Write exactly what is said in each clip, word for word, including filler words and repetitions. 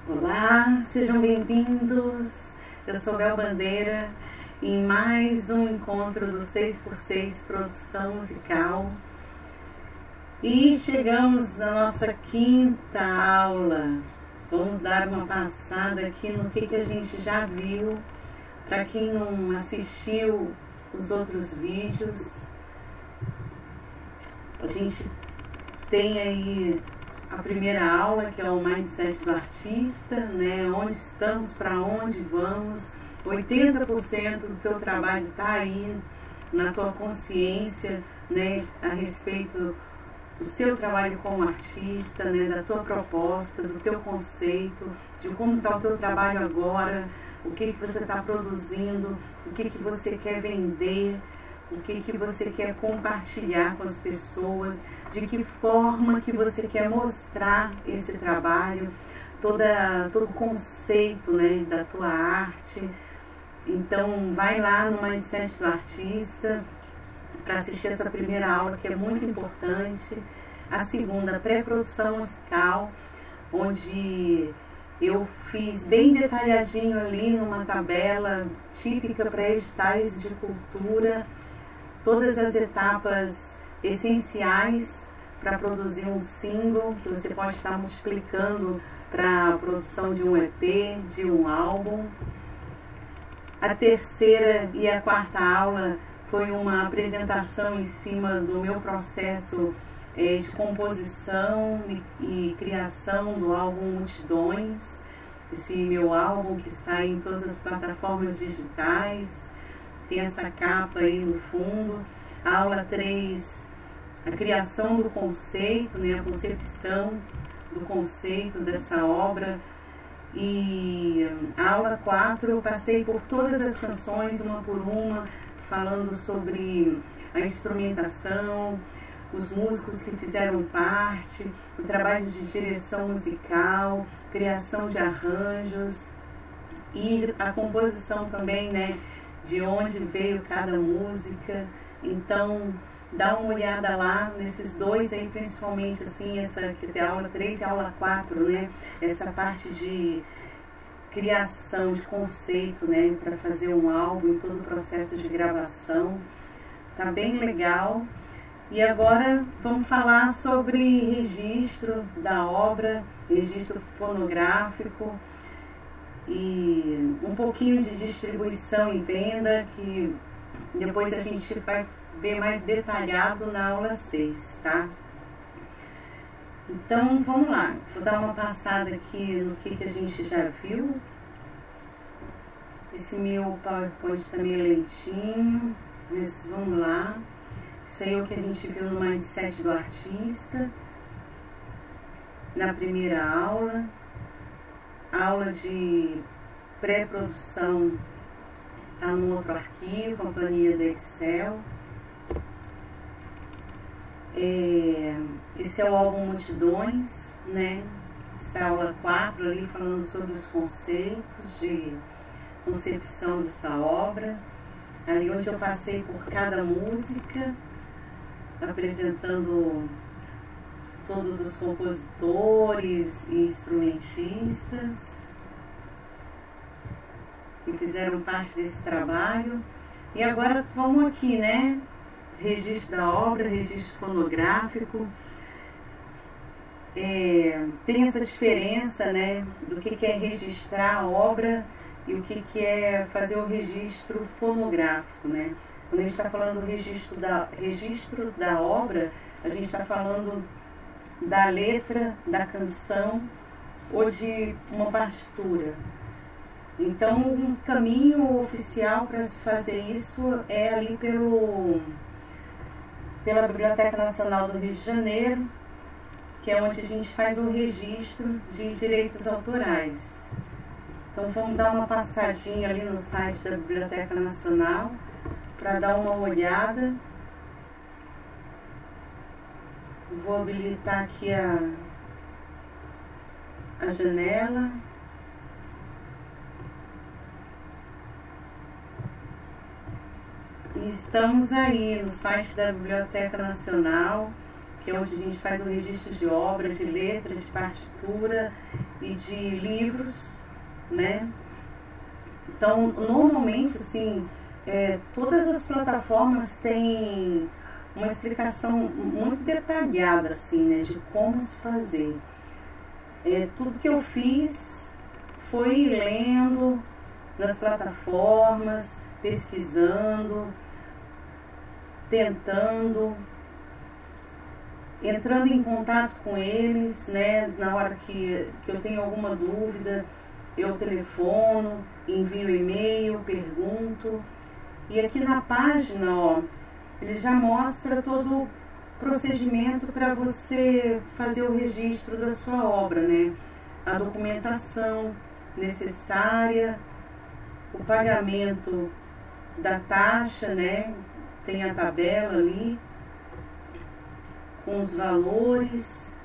Olá, sejam bem-vindos. Eu sou Bel Bandeira em mais um encontro do seis por seis Produção Musical. E chegamos na nossa quinta aula. Vamos dar uma passada aqui no que, que a gente já viu. Para quem não assistiu os outros vídeos, a gente tem aí a primeira aula, que é o Mindset do Artista, né? Onde estamos, para onde vamos. oitenta por cento do teu trabalho está aí na tua consciência, né? A respeito do seu trabalho como artista, né? Da tua proposta, do teu conceito, de como está o teu trabalho agora, o que, que você está produzindo, o que, que você quer vender, o que, que você quer compartilhar com as pessoas, de que forma que você quer mostrar esse trabalho, toda, todo o conceito, né, da tua arte. Então, vai lá no Mindset do Artista para assistir essa primeira aula, que é muito importante. A segunda, pré-produção musical, onde eu fiz bem detalhadinho ali numa tabela típica para editais de cultura, todas as etapas essenciais para produzir um single, que você pode estar multiplicando para a produção de um E P, de um álbum. A terceira e a quarta aula foi uma apresentação em cima do meu processo é, de composição e, e criação do álbum Multidões, esse meu álbum que está em todas as plataformas digitais. Tem essa capa aí no fundo. A aula três, a criação do conceito, né, a concepção do conceito dessa obra. E a aula quatro, eu passei por todas as canções, uma por uma, falando sobre a instrumentação, os músicos que fizeram parte, o trabalho de direção musical, criação de arranjos e a composição também, né, de onde veio cada música. Então, dá uma olhada lá nesses dois aí, principalmente assim, essa que tem a aula três e a aula quatro, né? Essa parte de criação, de conceito, né? Para fazer um álbum e todo o processo de gravação. Tá bem legal. E agora vamos falar sobre registro da obra, registro fonográfico e um pouquinho de distribuição e venda, que depois a gente vai ver mais detalhado na aula seis, tá? Então, vamos lá. Vou dar uma passada aqui no que, que a gente já viu. Esse meu PowerPoint está meio lentinho, mas vamos lá. Isso aí é o que a gente viu no Mindset do Artista, na primeira aula. A aula de pré-produção está no outro arquivo, a planilha do Excel. É, esse é o álbum Multidões, né? Essa é a aula quatro ali, falando sobre os conceitos de concepção dessa obra. Ali onde eu passei por cada música, apresentando todos os compositores e instrumentistas que fizeram parte desse trabalho. E agora vamos aqui, né? Registro da obra, registro fonográfico. É, tem essa diferença, né? Do que, que é registrar a obra e o que, que é fazer o registro fonográfico, né? Quando a gente está falando do registro da, registro da obra, a gente está falando da letra, da canção ou de uma partitura. Então, um caminho oficial para se fazer isso é ali pelo, pela Biblioteca Nacional do Rio de Janeiro, que é onde a gente faz o registro de direitos autorais. Então, vamos dar uma passadinha ali no site da Biblioteca Nacional para dar uma olhada. Vou habilitar aqui a, a janela. E estamos aí no site da Biblioteca Nacional, que é onde a gente faz o registro de obra, de letra, de partitura e de livros, né? Então, normalmente, assim, é, todas as plataformas têm uma explicação muito detalhada, assim, né, de como se fazer. É, tudo que eu fiz foi lendo nas plataformas, pesquisando, tentando, entrando em contato com eles, né, na hora que, que eu tenho alguma dúvida, eu telefono, envio e-mail, pergunto. E aqui na página, ó, ele já mostra todo o procedimento para você fazer o registro da sua obra, né? A documentação necessária, o pagamento da taxa, né? Tem a tabela ali com os valores.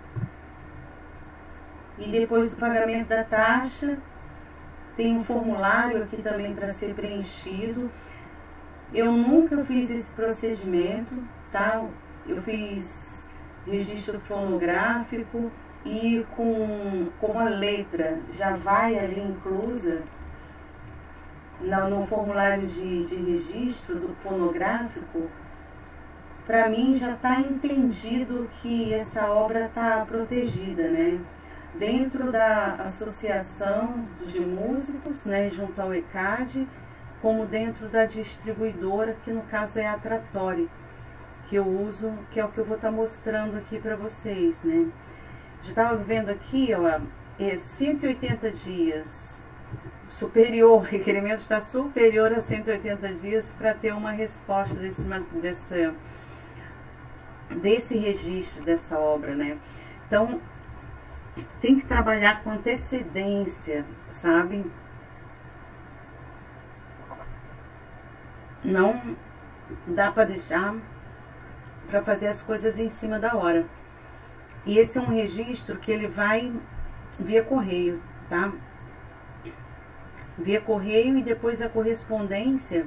E depois do pagamento da taxa, tem um formulário aqui também para ser preenchido. Eu nunca fiz esse procedimento, tá? Eu fiz registro fonográfico e com, com a letra já vai ali inclusa no, no formulário de, de registro do fonográfico. Para mim já está entendido que essa obra está protegida, né? Dentro da Associação de Músicos, né, junto ao ECAD, como dentro da distribuidora, que no caso é a Trattori, que eu uso, que é o que eu vou estar tá mostrando aqui para vocês, né? Já estava vendo aqui, ó, é cento e oitenta dias, superior, o requerimento está superior a cento e oitenta dias para ter uma resposta desse, desse, desse registro dessa obra, né? Então, tem que trabalhar com antecedência, sabe? Não dá para deixar para fazer as coisas em cima da hora. E esse é um registro que ele vai via correio, tá? Via correio, e depois a correspondência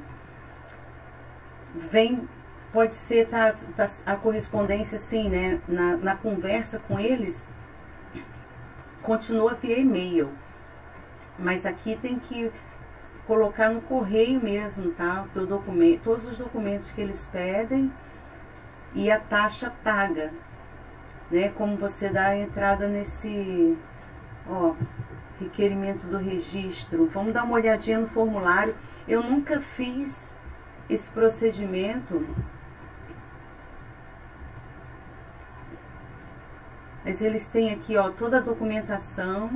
vem, pode ser tá, tá, a correspondência assim, né? Na, na conversa com eles, continua via e-mail, mas aqui tem que colocar no correio mesmo, tá? Do documento, todos os documentos que eles pedem e a taxa paga, né? Como você dá a entrada nesse, ó, requerimento do registro. Vamos dar uma olhadinha no formulário. Eu nunca fiz esse procedimento, mas eles têm aqui, ó, toda a documentação,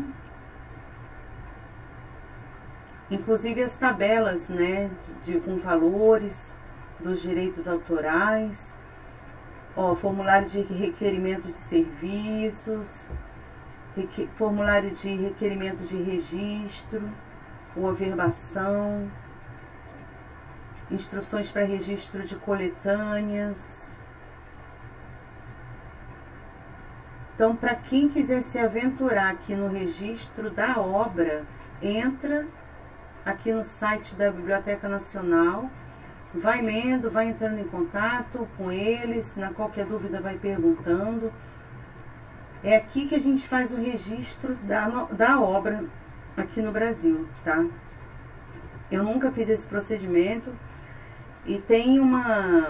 inclusive as tabelas, né, de, de com valores dos direitos autorais, ó, formulário de requerimento de serviços, requ, formulário de requerimento de registro, ou averbação, instruções para registro de coletâneas. Então, para quem quiser se aventurar aqui no registro da obra, entra aqui no site da Biblioteca Nacional, vai lendo, vai entrando em contato com eles, na qualquer dúvida vai perguntando. É aqui que a gente faz o registro da, da obra aqui no Brasil, tá? Eu nunca fiz esse procedimento e tem uma,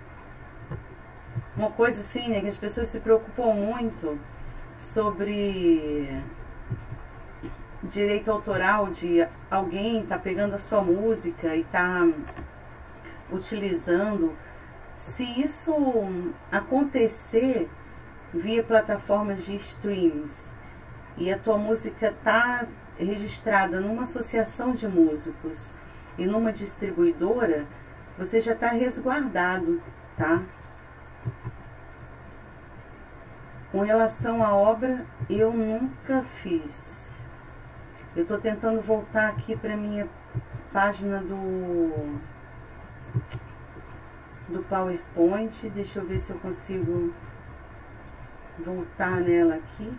uma coisa assim, né, que as pessoas se preocupam muito sobre direito autoral, de alguém tá pegando a sua música e tá utilizando. Se isso acontecer via plataformas de streams e a tua música tá registrada numa associação de músicos e numa distribuidora, você já está resguardado, tá? Com relação à obra, eu nunca fiz. Eu estou tentando voltar aqui para minha página do, do PowerPoint. Deixa eu ver se eu consigo voltar nela aqui.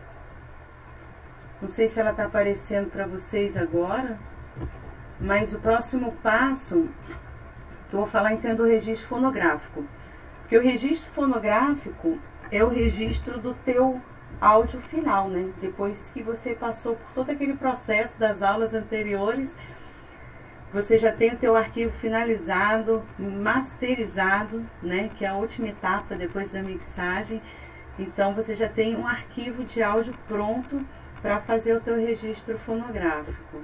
Não sei se ela está aparecendo para vocês agora, mas o próximo passo que eu vou falar então é do registro fonográfico. Porque o registro fonográfico é o registro do teu áudio final, né? Depois que você passou por todo aquele processo das aulas anteriores, você já tem o teu arquivo finalizado, masterizado, né? Que é a última etapa depois da mixagem. Então você já tem um arquivo de áudio pronto para fazer o teu registro fonográfico.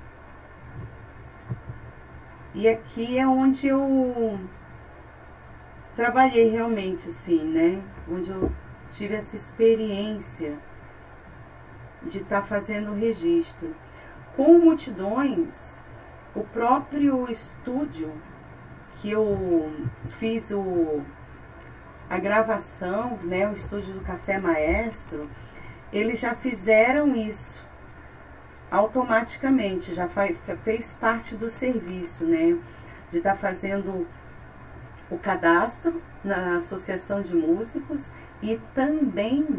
E aqui é onde eu trabalhei realmente, assim, né? Onde eu tive essa experiência de estar tá fazendo o registro. Com multidões, o próprio estúdio que eu fiz o, a gravação, né? O estúdio do Café Maestro, eles já fizeram isso automaticamente, já faz, fez parte do serviço, né? De estar tá fazendo o cadastro na Associação de Músicos e também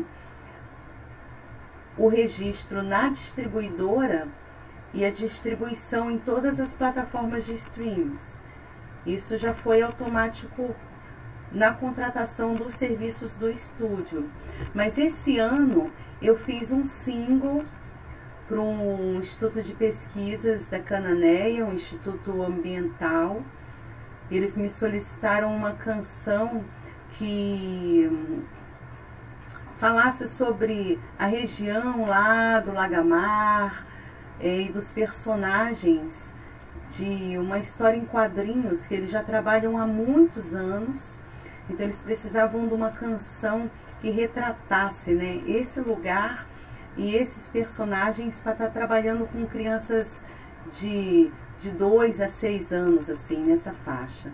o registro na distribuidora e a distribuição em todas as plataformas de streams. Isso já foi automático na contratação dos serviços do estúdio. Mas esse ano eu fiz um single para um instituto de pesquisas da Cananéia, um instituto ambiental. Eles me solicitaram uma canção que falasse sobre a região lá do Lagamar é, e dos personagens de uma história em quadrinhos que eles já trabalham há muitos anos. Então eles precisavam de uma canção que retratasse, né, esse lugar e esses personagens para estar trabalhando com crianças de de dois a seis anos, assim, nessa faixa.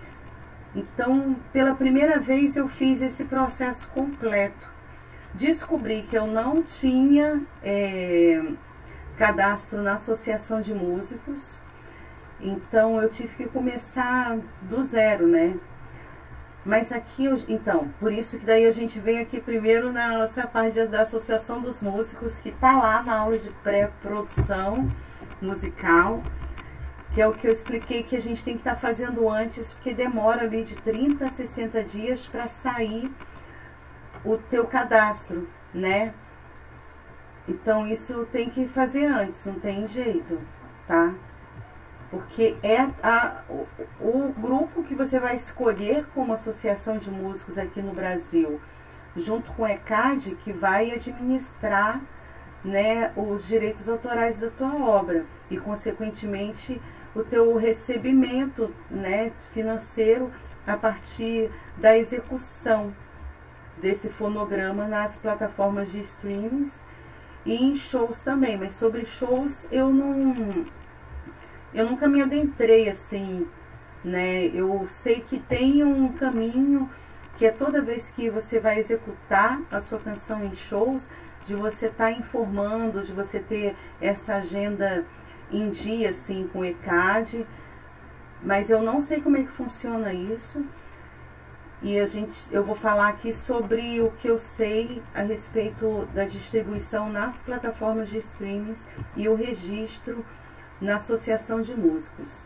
Então, pela primeira vez eu fiz esse processo completo. Descobri que eu não tinha é, cadastro na Associação de Músicos, então eu tive que começar do zero, né? Mas aqui, eu, então, por isso que daí a gente vem aqui primeiro na nossa parte da Associação dos Músicos, que tá lá na aula de pré-produção musical, que é o que eu expliquei que a gente tem que estar tá fazendo antes, porque demora ali de trinta a sessenta dias para sair o teu cadastro, né? Então isso tem que fazer antes, não tem jeito, tá? Porque é a, o, o grupo que você vai escolher como associação de músicos aqui no Brasil, junto com a ECAD, que vai administrar, né, os direitos autorais da tua obra e, consequentemente, o teu recebimento, né, financeiro a partir da execução desse fonograma nas plataformas de streams e em shows também. Mas sobre shows eu não eu nunca me adentrei assim, né? Eu sei que tem um caminho que é toda vez que você vai executar a sua canção em shows, de você estar tá informando, de você ter essa agenda em dia, assim, com o ECAD, mas eu não sei como é que funciona isso, e a gente, eu vou falar aqui sobre o que eu sei a respeito da distribuição nas plataformas de streams e o registro na Associação de Músicos.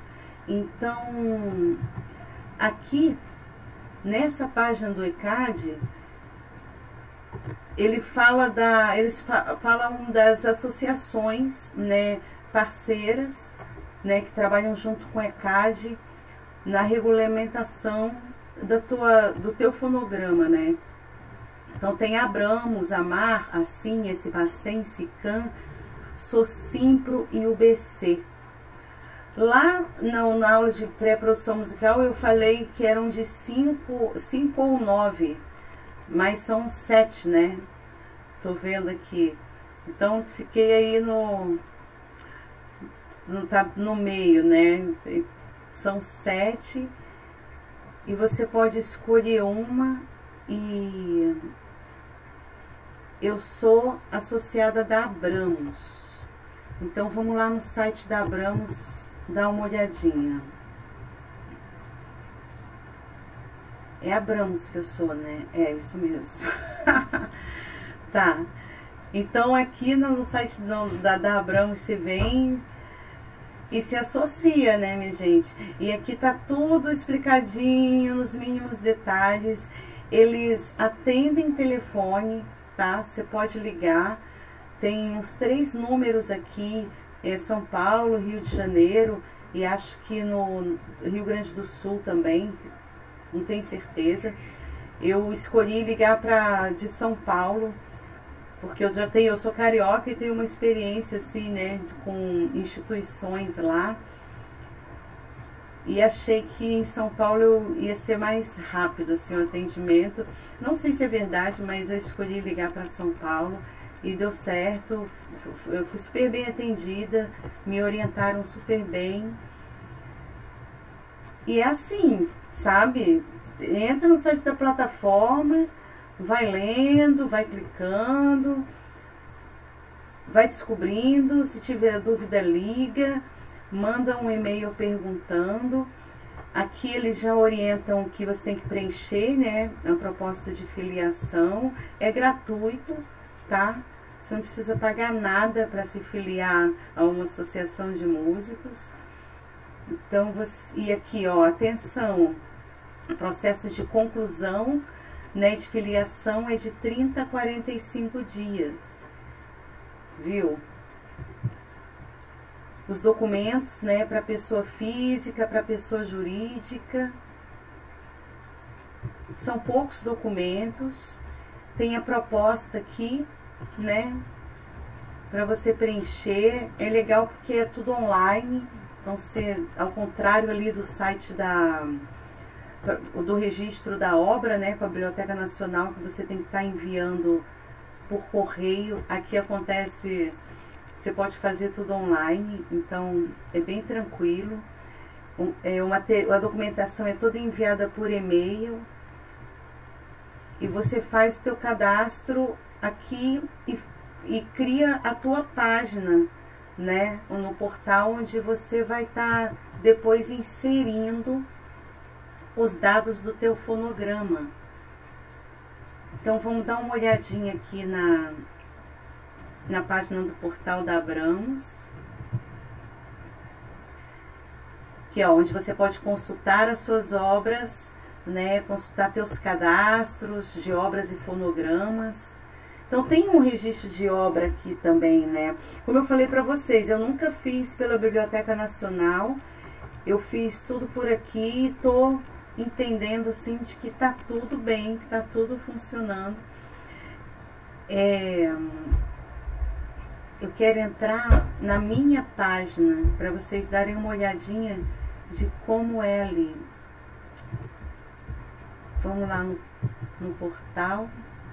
Então, aqui, nessa página do ECAD, ele fala da, eles fa falam das associações, né, parceiras, né, que trabalham junto com a ECAD na regulamentação da tua, do teu fonograma, né? Então tem a Abramos, a Mar, a Sim, esse Bacen, Sican, Socimpro e o B C. Lá na, na aula de pré-produção musical eu falei que eram de cinco, cinco ou nove, mas são sete, né? Tô vendo aqui. Então fiquei aí no, no, tá no meio, né? São sete e você pode escolher uma, e eu sou associada da Abramos. Então vamos lá no site da Abramos dar uma olhadinha. É Abramos que eu sou, né? É isso mesmo. Tá. Então aqui no site da, da Abramos você vem e se associa, né, minha gente? E aqui tá tudo explicadinho, nos mínimos detalhes. Eles atendem telefone, tá? Você pode ligar, tem uns três números aqui, é São Paulo, Rio de Janeiro, e acho que no Rio Grande do Sul também, não tenho certeza. Eu escolhi ligar para de São Paulo, porque eu já tenho, eu sou carioca e tenho uma experiência assim, né, com instituições lá. E achei que em São Paulo eu ia ser mais rápido assim, o atendimento. Não sei se é verdade, mas eu escolhi ligar para São Paulo e deu certo. Eu fui super bem atendida, me orientaram super bem. E é assim, sabe? Entra no site da plataforma, vai lendo, vai clicando, vai descobrindo. Se tiver dúvida, liga. Manda um e-mail perguntando. Aqui eles já orientam que você tem que preencher, né? A proposta de filiação. É gratuito, tá? Você não precisa pagar nada para se filiar a uma associação de músicos. Então, você, e aqui, ó, atenção, o processo de conclusão, né, de filiação é de trinta a quarenta e cinco dias, viu? Os documentos, né, para pessoa física, para pessoa jurídica, são poucos documentos. Tem a proposta aqui, né, para você preencher. É legal porque é tudo online, então você, ao contrário ali do site da do registro da obra, né, com a Biblioteca Nacional, que você tem que estar enviando por correio, aqui acontece. Você pode fazer tudo online, então é bem tranquilo. É uma, a documentação é toda enviada por e-mail. E você faz o teu cadastro aqui e, e cria a tua página, né? No portal onde você vai estar tá depois inserindo os dados do teu fonograma. Então vamos dar uma olhadinha aqui na... na página do portal da Abramos, que é onde você pode consultar as suas obras, né, consultar teus cadastros de obras e fonogramas. Então tem um registro de obra aqui também, né? Como eu falei para vocês, eu nunca fiz pela Biblioteca Nacional, eu fiz tudo por aqui e tô entendendo assim de que tá tudo bem, que tá tudo funcionando. É... Eu quero entrar na minha página para vocês darem uma olhadinha de como é ali. Vamos lá no, no portal.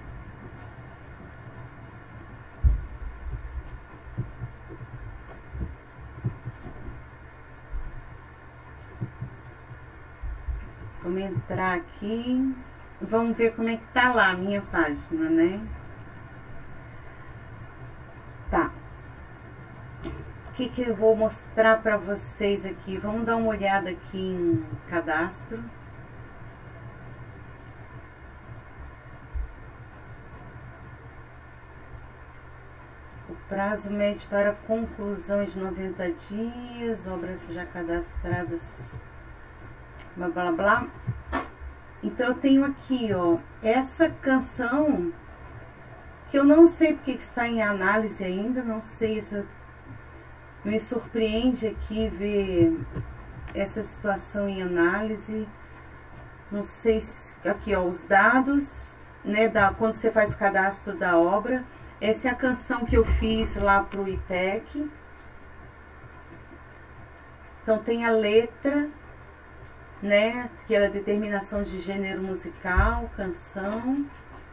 Vamos entrar aqui. Vamos ver como é que tá lá a minha página, né? Tá. O que que eu vou mostrar para vocês aqui? Vamos dar uma olhada aqui em cadastro. O prazo médio para conclusão é de noventa dias, obras já cadastradas, blá blá blá. Então eu tenho aqui, ó, essa canção que eu não sei porque que está em análise ainda, não sei, essa, me surpreende aqui ver essa situação em análise. Não sei se, aqui ó, os dados, né, da, quando você faz o cadastro da obra. Essa é a canção que eu fiz lá pro I P E C. Então tem a letra, né, que é a determinação de gênero musical, canção.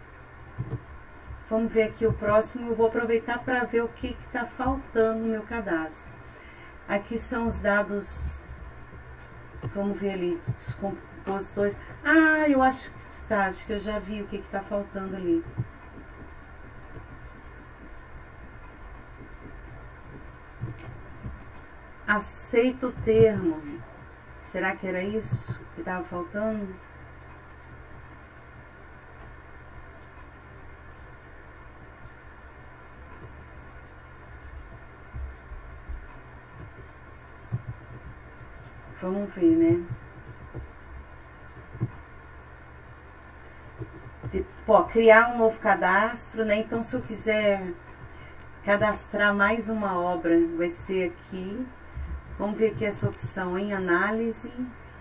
Vamos ver aqui o próximo. Eu vou aproveitar para ver o que está faltando no meu cadastro. Aqui são os dados. Vamos ver ali os compositores. Ah, eu acho que tá, acho que eu já vi o que está faltando ali. Aceito o termo. Será que era isso que estava faltando? Vamos ver, né? De, ó, criar um novo cadastro, né? Então, se eu quiser cadastrar mais uma obra, vai ser aqui. Vamos ver aqui essa opção em análise.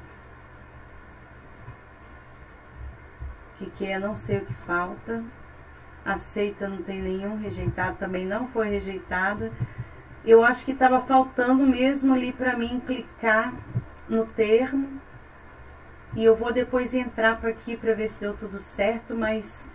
O que, que é? Não sei o que falta. Aceita, não tem nenhum. Rejeitado também não foi rejeitada. Eu acho que estava faltando mesmo ali para mim clicar no termo. E eu vou depois entrar para aqui para ver se deu tudo certo, mas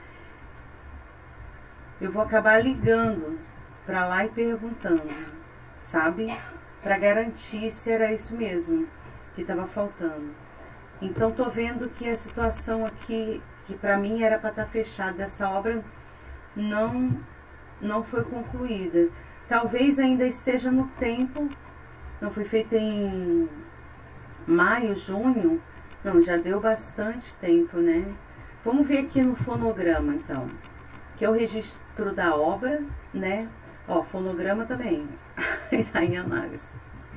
eu vou acabar ligando para lá e perguntando, sabe? Para garantir se era isso mesmo que estava faltando. Então, tô vendo que a situação aqui, que para mim era para estar fechada, essa obra não, não foi concluída. Talvez ainda esteja no tempo, não foi feita em maio, junho, não, já deu bastante tempo, né? Vamos ver aqui no fonograma, então, que é o registro da obra, né? Ó, fonograma também, tá em análise.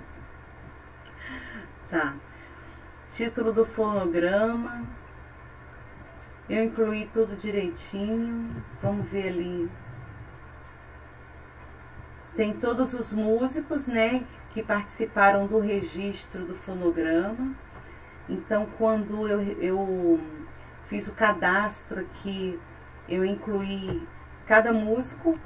Tá. Título do fonograma. Eu incluí tudo direitinho. Vamos ver ali. Tem todos os músicos, né, que participaram do registro do fonograma. Então, quando eu, eu fiz o cadastro aqui, eu incluí cada músico,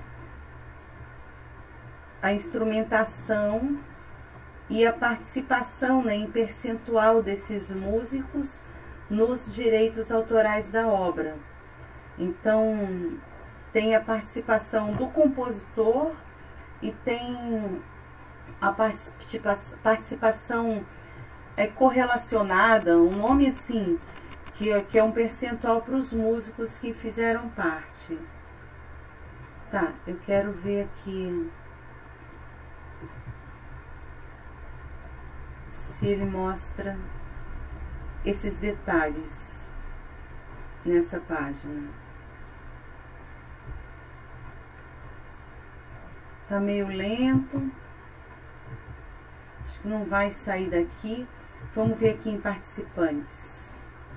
a instrumentação e a participação, né, em percentual desses músicos nos direitos autorais da obra. Então, tem a participação do compositor e tem a participação é, correlacionada, um nome assim, que, que é um percentual para os músicos que fizeram parte. Tá, eu quero ver aqui se ele mostra esses detalhes nessa página. Tá meio lento. Acho que não vai sair daqui. Vamos ver aqui em participantes.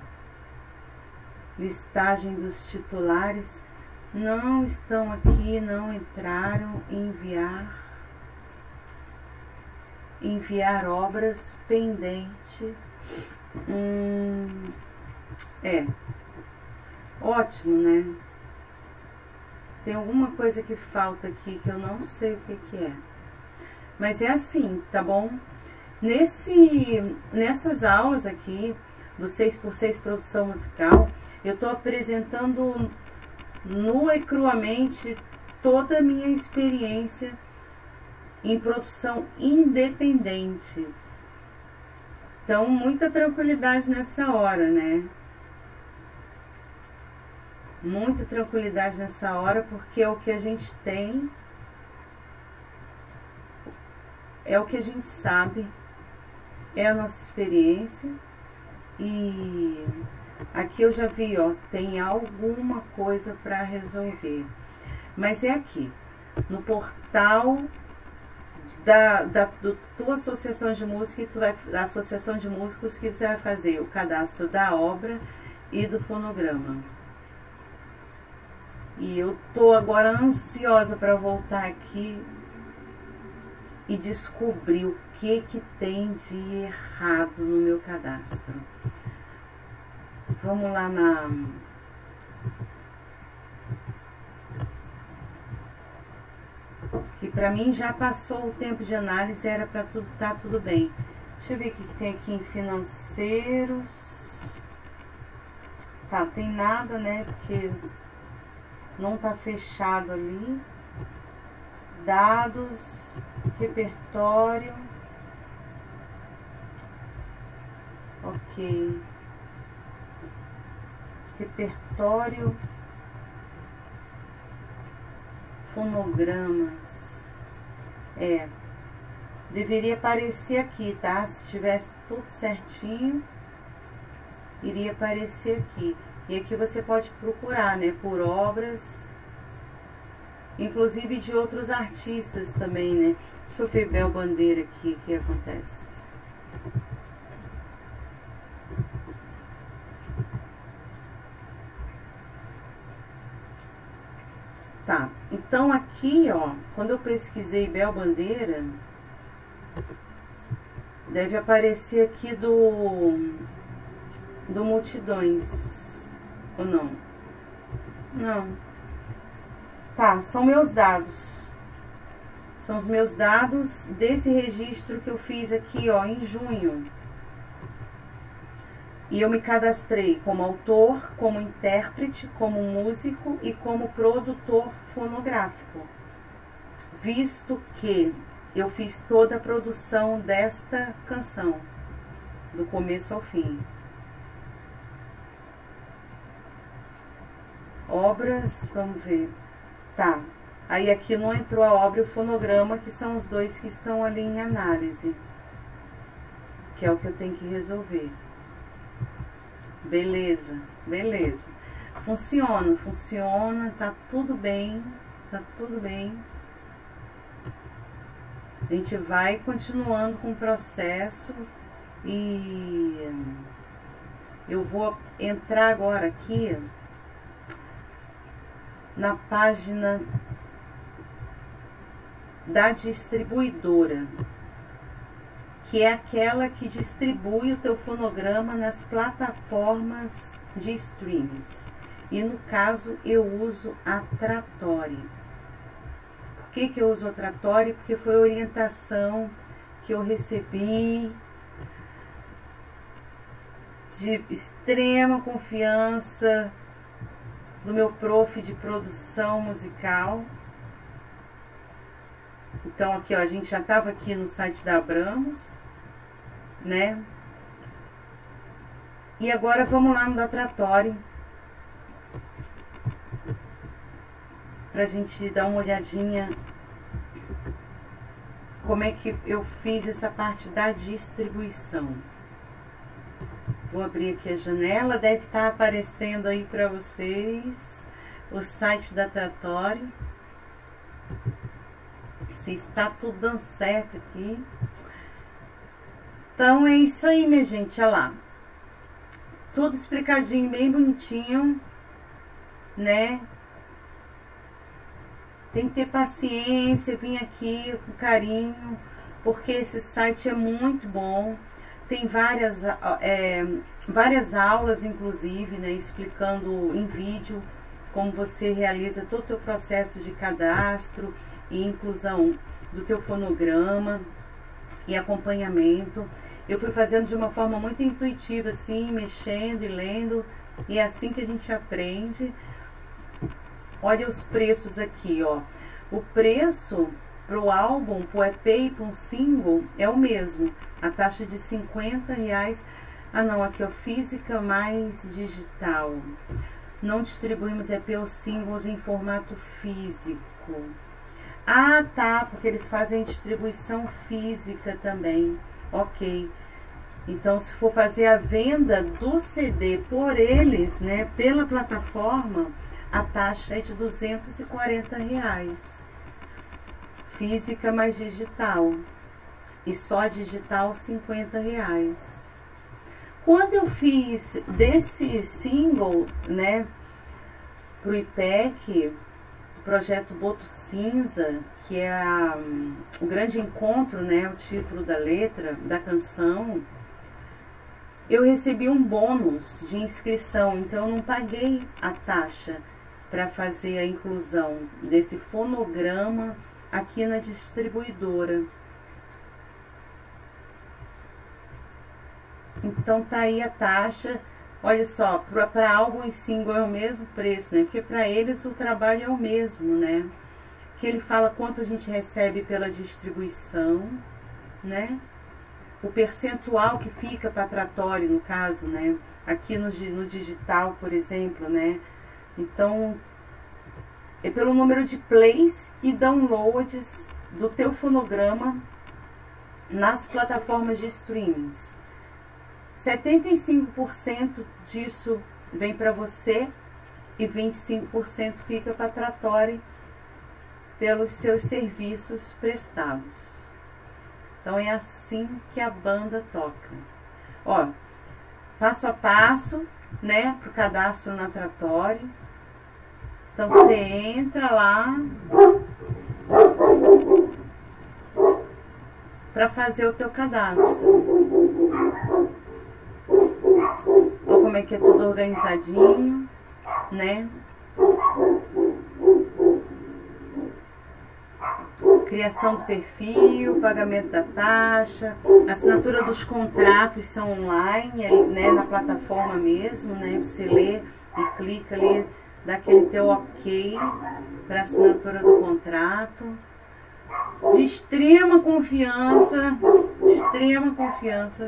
Listagem dos titulares. Não estão aqui, não entraram. Enviar. Enviar obras pendente. Hum, é. Ótimo, né? Tem alguma coisa que falta aqui que eu não sei o que que é. Mas é assim, tá bom? Nesse, nessas aulas aqui, do seis por seis Produção Musical, eu tô apresentando nua e cruamente toda a minha experiência em produção independente. Então, muita tranquilidade nessa hora, né? Muita tranquilidade nessa hora, porque é o que a gente tem, é o que a gente sabe, é a nossa experiência. E aqui eu já vi, ó, tem alguma coisa para resolver. Mas é aqui, no portal da, da do, tua associação de música, tu vai, da associação de músicos, que você vai fazer o cadastro da obra e do fonograma. E eu tô agora ansiosa para voltar aqui e descobrir o que que tem de errado no meu cadastro. Vamos lá na... que para mim já passou o tempo de análise, era para tudo tá tudo bem. Deixa eu ver o que que tem aqui em financeiros. Tá, tem nada, né? Porque não tá fechado ali. Dados, repertório. Ok. Repertório. Fonogramas. É. Deveria aparecer aqui, tá? Se tivesse tudo certinho, iria aparecer aqui. E aqui você pode procurar, né, por obras, inclusive de outros artistas também, né? Deixa eu ver Bel Bandeira aqui, o que acontece. Então aqui, ó, quando eu pesquisei Bel Bandeira, deve aparecer aqui do, do Multidões, ou não? Não. Tá, são meus dados. São os meus dados desse registro que eu fiz aqui, ó, em junho. E eu me cadastrei como autor, como intérprete, como músico e como produtor fonográfico. Visto que eu fiz toda a produção desta canção, do começo ao fim. Obras, vamos ver. Tá. Aí aqui não entrou a obra e o fonograma, que são os dois que estão ali em análise. Que é o que eu tenho que resolver. Beleza, beleza. Funciona, funciona, tá tudo bem, tá tudo bem. A gente vai continuando com o processo e eu vou entrar agora aqui na página da distribuidora, que é aquela que distribui o teu fonograma nas plataformas de streams. E no caso eu uso a Trattori. Por que que eu uso a Trattori? Porque foi a orientação que eu recebi de extrema confiança do meu prof de produção musical. Então aqui, ó, a gente já estava aqui no site da Abramos, né? E agora vamos lá no da Trattori, pra gente dar uma olhadinha como é que eu fiz essa parte da distribuição. Vou abrir aqui a janela, deve estar aparecendo aí para vocês o site da Trattori. Se está tudo dando certo aqui. Então é isso aí, minha gente, olha lá. Tudo explicadinho, bem bonitinho, né? Tem que ter paciência, vir aqui com carinho, porque esse site é muito bom. Tem várias, é, várias aulas, inclusive, né, explicando em vídeo como você realiza todo o teu processo de cadastro e inclusão do teu fonograma e acompanhamento. Eu fui fazendo de uma forma muito intuitiva, assim, mexendo e lendo, e é assim que a gente aprende. Olha os preços aqui, ó. O preço pro álbum, pro E P e pro single é o mesmo. A taxa de cinquenta reais. Ah, não, aqui, ó, física mais digital. Não distribuímos E P ou singles em formato físico. Ah, tá, porque eles fazem distribuição física também. Ok. Então, se for fazer a venda do C D por eles, né, pela plataforma, a taxa é de duzentos e quarenta reais. Física mais digital. E só digital, cinquenta reais. Quando eu fiz desse single, né, pro I P E C, projeto Boto Cinza, que é a, o grande encontro, né, o título da letra, da canção, eu recebi um bônus de inscrição, então eu não paguei a taxa para fazer a inclusão desse fonograma aqui na distribuidora. Então tá aí a taxa. Olha só, para álbum e single é o mesmo preço, né? Porque para eles o trabalho é o mesmo, né? Que ele fala quanto a gente recebe pela distribuição, né? O percentual que fica para Trattori, no caso, né? Aqui no, no digital, por exemplo, né? Então, é pelo número de plays e downloads do teu fonograma nas plataformas de streamings. setenta e cinco por cento disso vem para você e vinte e cinco por cento fica para Trattori pelos seus serviços prestados. Então é assim que a banda toca. Ó, passo a passo, né, para o cadastro na Trattori. Então você entra lá para fazer o teu cadastro. Olha como é que é tudo organizadinho, né? Criação do perfil, pagamento da taxa, assinatura dos contratos são online, né, na plataforma mesmo, né? Você lê e clica ali, dá aquele teu ok para assinatura do contrato. De extrema confiança, extrema confiança.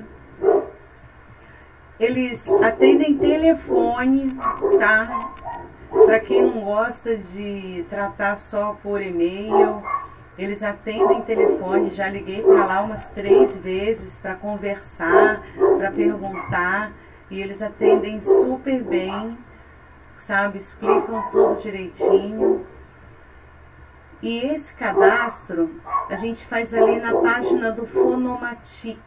Eles atendem telefone, tá? Para quem não gosta de tratar só por e-mail, eles atendem telefone. Já liguei para lá umas três vezes para conversar, para perguntar, e eles atendem super bem, sabe? Explicam tudo direitinho. E esse cadastro a gente faz ali na página do Fonomatic.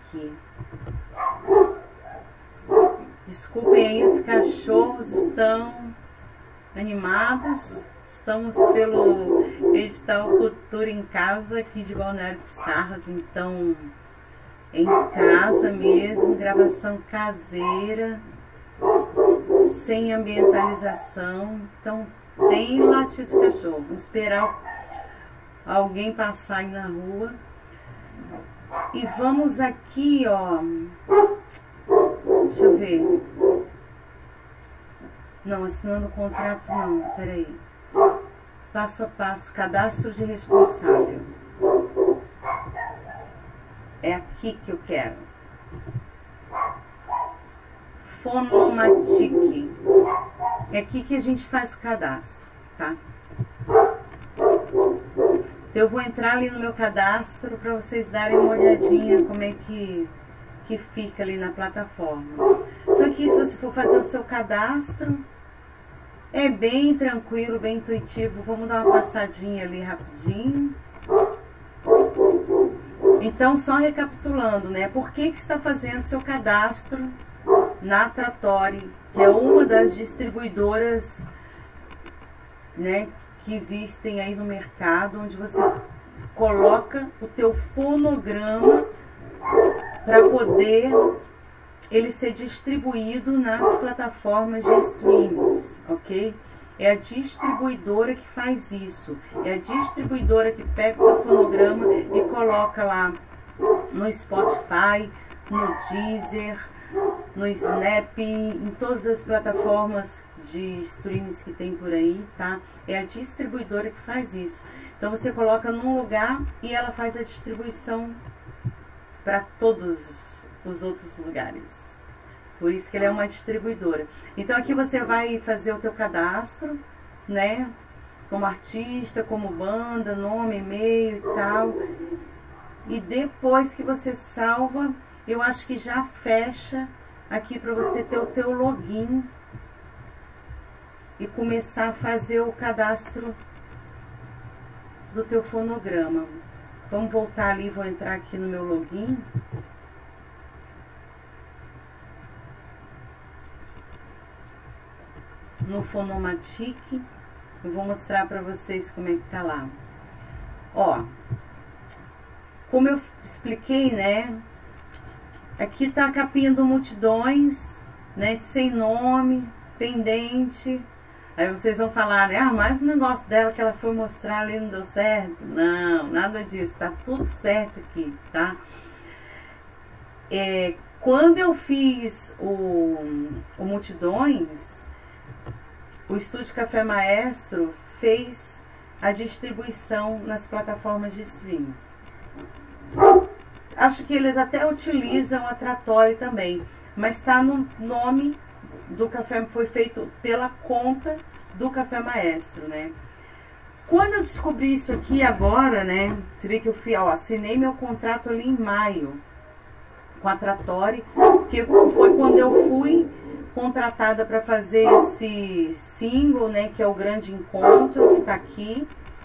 Desculpem aí, os cachorros estão animados. Estamos pelo edital Cultura em Casa aqui de Balneário Pissarras, então em casa mesmo, gravação caseira, sem ambientalização. Então tem latido de cachorro. Vamos esperar alguém passar aí na rua. E vamos aqui, ó. Deixa eu ver. Não, assinando o contrato não, peraí. Passo a passo, cadastro de responsável. É aqui que eu quero. Fonomatic. É aqui que a gente faz o cadastro, tá? Eu vou entrar ali no meu cadastro para vocês darem uma olhadinha como é que, que fica ali na plataforma. Então aqui, se você for fazer o seu cadastro, é bem tranquilo, bem intuitivo. Vamos dar uma passadinha ali rapidinho. Então, só recapitulando, né? Por que que você está fazendo seu cadastro na Trattori, que é uma das distribuidoras, né, que existem aí no mercado, onde você coloca o teu fonograma para poder ele ser distribuído nas plataformas de streams, ok? É a distribuidora que faz isso. É a distribuidora que pega o teu fonograma e coloca lá no Spotify, no Deezer, no Snap, em todas as plataformas de streams que tem por aí, tá? É a distribuidora que faz isso. Então você coloca num lugar e ela faz a distribuição para todos os outros lugares. Por isso que ele é uma distribuidora. Então aqui você vai fazer o teu cadastro, né? Como artista, como banda, nome, e-mail e tal. E depois que você salva, eu acho que já fecha aqui para você ter o teu login e começar a fazer o cadastro do teu fonograma. Vamos voltar ali, vou entrar aqui no meu login. No Fonomatic, eu vou mostrar para vocês como é que tá lá. Ó, como eu expliquei, né? Aqui tá a capinha do Multidões, né? Sem nome, pendente. Aí vocês vão falar, né? Ah, mas o negócio dela que ela foi mostrar ali não deu certo. Não, nada disso, tá tudo certo aqui, tá? É, quando eu fiz o, o Multidões, o Estúdio Café Maestro fez a distribuição nas plataformas de streams. Acho que eles até utilizam a Trattori também, mas está no nome do café, foi feito pela conta do Café Maestro, né? Quando eu descobri isso aqui agora, né? Você vê que eu fui, ó, assinei meu contrato ali em maio com a Trattori, que foi quando eu fui contratada para fazer esse single, né, que é o Grande Encontro, que tá aqui.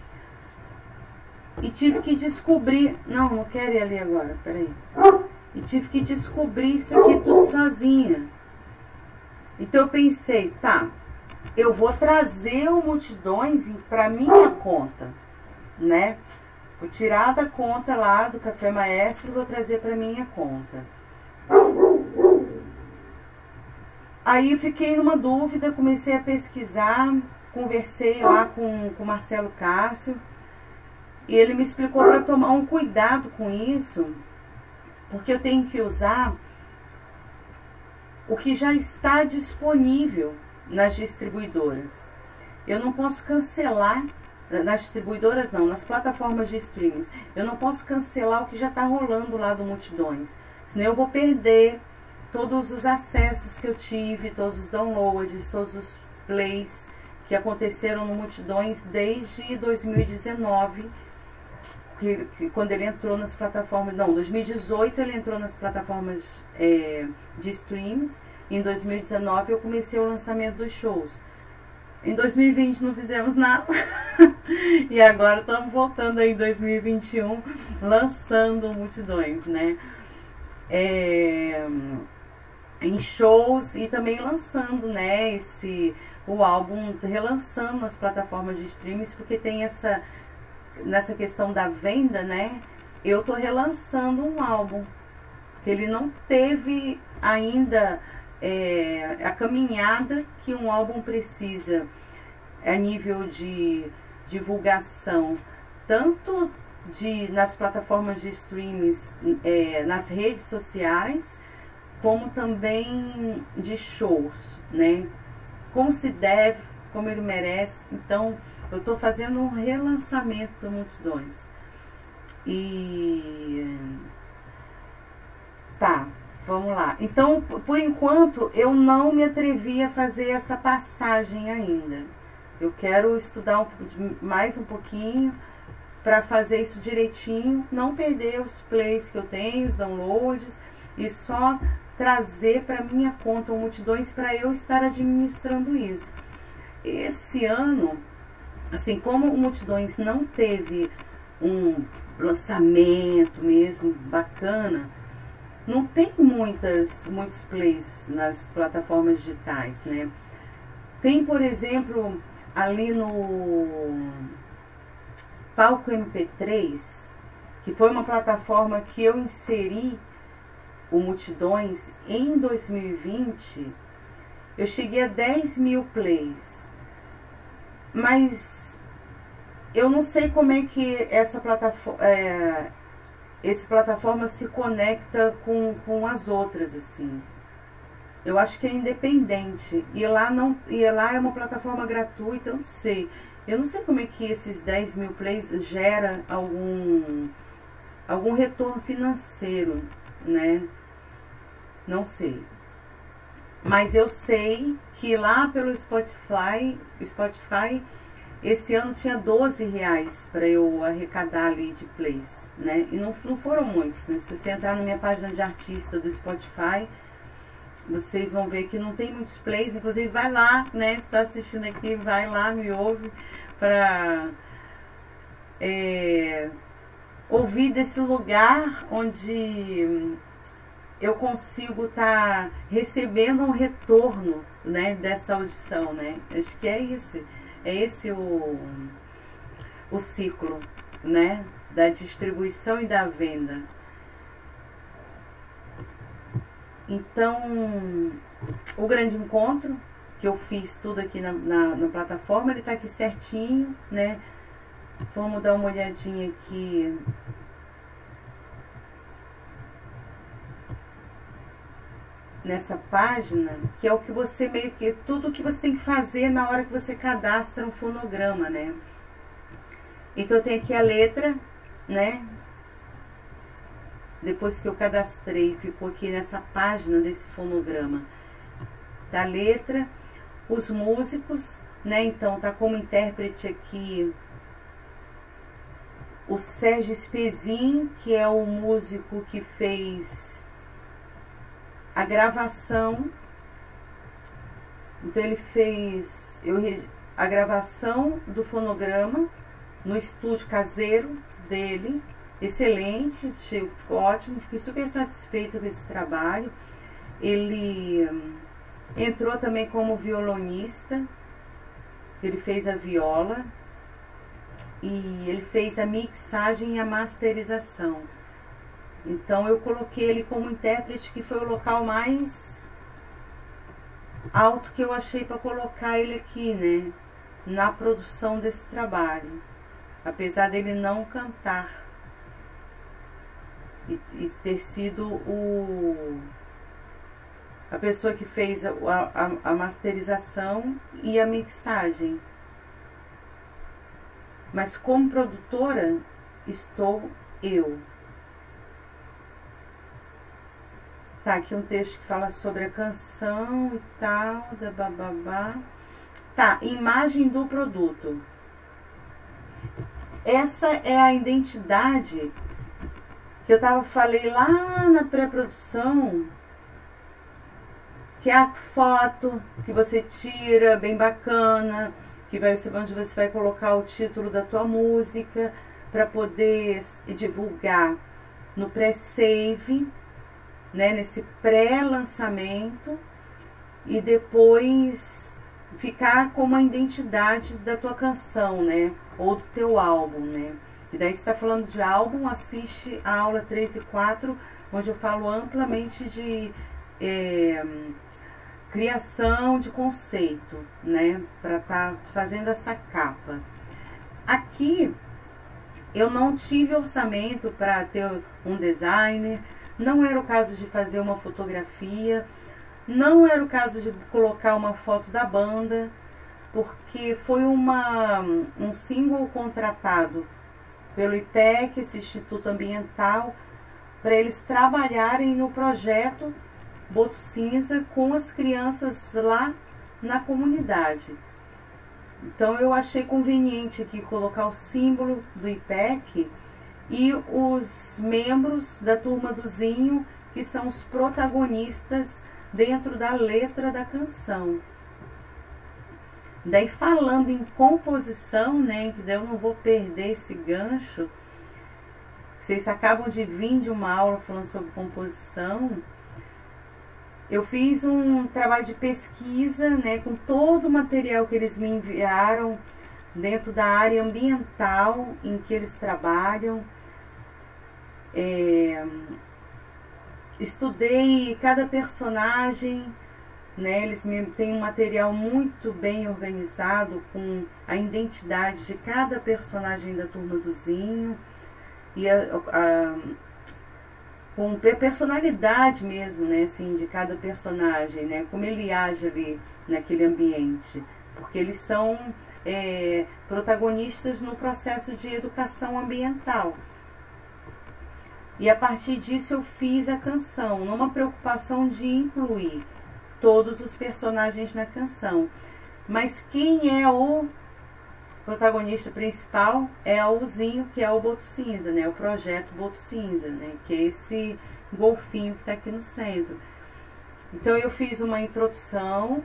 E tive que descobrir, não, não quero ir ali agora, peraí. E tive que descobrir isso aqui tudo sozinha. Então eu pensei, tá, eu vou trazer o Multidões para minha conta, né? Vou tirar da conta lá do Café Maestro e vou trazer para minha conta. Aí eu fiquei numa dúvida, comecei a pesquisar, conversei lá com o Marcelo Cássio e ele me explicou para tomar um cuidado com isso, porque eu tenho que usar o que já está disponível nas distribuidoras. Eu não posso cancelar, nas distribuidoras não, nas plataformas de streams, eu não posso cancelar o que já está rolando lá do Multidões, senão eu vou perder todos os acessos que eu tive, todos os downloads, todos os plays que aconteceram no Multidões desde dois mil e dezenove, que, que quando ele entrou nas plataformas, não, dois mil e dezoito ele entrou nas plataformas é, de streams, em dois mil e dezenove eu comecei o lançamento dos shows. Em dois mil e vinte não fizemos nada, e agora estamos voltando aí em dois mil e vinte e um, lançando Multidões, né? É, em shows e também lançando, né, esse, o álbum, relançando nas plataformas de streams, porque tem essa, nessa questão da venda, né, eu tô relançando um álbum, que ele não teve ainda é, a caminhada que um álbum precisa a nível de divulgação, tanto de, nas plataformas de streams, é, nas redes sociais, como também de shows, né? Como se deve, como ele merece. Então, eu tô fazendo um relançamento do Multidões. E... tá, vamos lá. Então, por enquanto, eu não me atrevi a fazer essa passagem ainda. Eu quero estudar um, mais um pouquinho para fazer isso direitinho, não perder os plays que eu tenho, os downloads, e só trazer para minha conta o Multidões para eu estar administrando isso. Esse ano, assim, como o Multidões não teve um lançamento mesmo bacana, não tem muitas, muitos plays nas plataformas digitais, né? Tem, por exemplo, ali no Palco M P três, que foi uma plataforma que eu inseri o Multidões em dois mil e vinte, eu cheguei a dez mil plays, mas eu não sei como é que essa plataforma, é, esse plataforma se conecta com, com as outras, assim. Eu acho que é independente, e lá, não, e lá é uma plataforma gratuita, eu não sei. Eu não sei como é que esses dez mil plays gera algum, algum retorno financeiro, né? Não sei. Mas eu sei que lá pelo Spotify, Spotify esse ano tinha doze reais para eu arrecadar ali de plays, né? E não, não foram muitos, né? Se você entrar na minha página de artista do Spotify, vocês vão ver que não tem muitos plays. Inclusive, vai lá, né? Se está assistindo aqui, vai lá, me ouve para é, ouvir desse lugar onde eu consigo estar tá recebendo um retorno, né, dessa audição, né? Acho que é isso, é esse o, o ciclo, né, da distribuição e da venda. Então, o grande encontro, que eu fiz tudo aqui na, na, na plataforma, ele tá aqui certinho, né? Vamos dar uma olhadinha aqui. Nessa página, que é o que você meio que, tudo que você tem que fazer na hora que você cadastra um fonograma, né? Então, eu tenho aqui a letra, né? Depois que eu cadastrei, ficou aqui nessa página desse fonograma da letra, os músicos, né? Então, tá como intérprete aqui o Sérgio Spezin, que é o músico que fez a gravação. Então, ele fez eu, a gravação do fonograma no estúdio caseiro dele. Excelente, ficou ótimo, fiquei super satisfeita com esse trabalho. Ele hum, entrou também como violonista, ele fez a viola e ele fez a mixagem e a masterização. Então eu coloquei ele como intérprete, que foi o local mais alto que eu achei para colocar ele aqui, né, na produção desse trabalho, apesar dele não cantar e, e ter sido o a pessoa que fez a, a, a masterização e a mixagem. Mas como produtora estou eu. Tá, aqui um texto que fala sobre a canção e tal, da bababá. Tá, imagem do produto. Essa é a identidade que eu tava, falei lá na pré-produção, que é a foto que você tira, bem bacana, que vai ser onde você vai colocar o título da tua música, para poder divulgar no pré-save, né, nesse pré-lançamento, e depois ficar como a identidade da tua canção, né, ou do teu álbum, né. E daí, se está falando de álbum, assiste a aula três e quatro, onde eu falo amplamente de é, criação de conceito, né, para estar tá fazendo essa capa. Aqui, eu não tive orçamento para ter um designer, não era o caso de fazer uma fotografia, não era o caso de colocar uma foto da banda, porque foi uma, um single contratado pelo I P E C, esse Instituto Ambiental, para eles trabalharem no projeto Boto Cinza com as crianças lá na comunidade. Então eu achei conveniente aqui colocar o símbolo do I P E C e os membros da turma do Zinho, que são os protagonistas dentro da letra da canção. Daí, falando em composição, né, que daí eu não vou perder esse gancho, vocês acabam de vir de uma aula falando sobre composição. Eu fiz um trabalho de pesquisa, né, com todo o material que eles me enviaram dentro da área ambiental em que eles trabalham. É, estudei cada personagem, né, eles me, têm um material muito bem organizado com a identidade de cada personagem da turma do Zinho e a, a, com a personalidade mesmo, né, assim, de cada personagem, né, como ele age ali naquele ambiente, porque eles são é, protagonistas no processo de educação ambiental. E a partir disso eu fiz a canção, numa preocupação de incluir todos os personagens na canção. Mas quem é o protagonista principal é o Zinho, que é o Boto Cinza, né? O projeto Boto Cinza, né? Que é esse golfinho que está aqui no centro. Então eu fiz uma introdução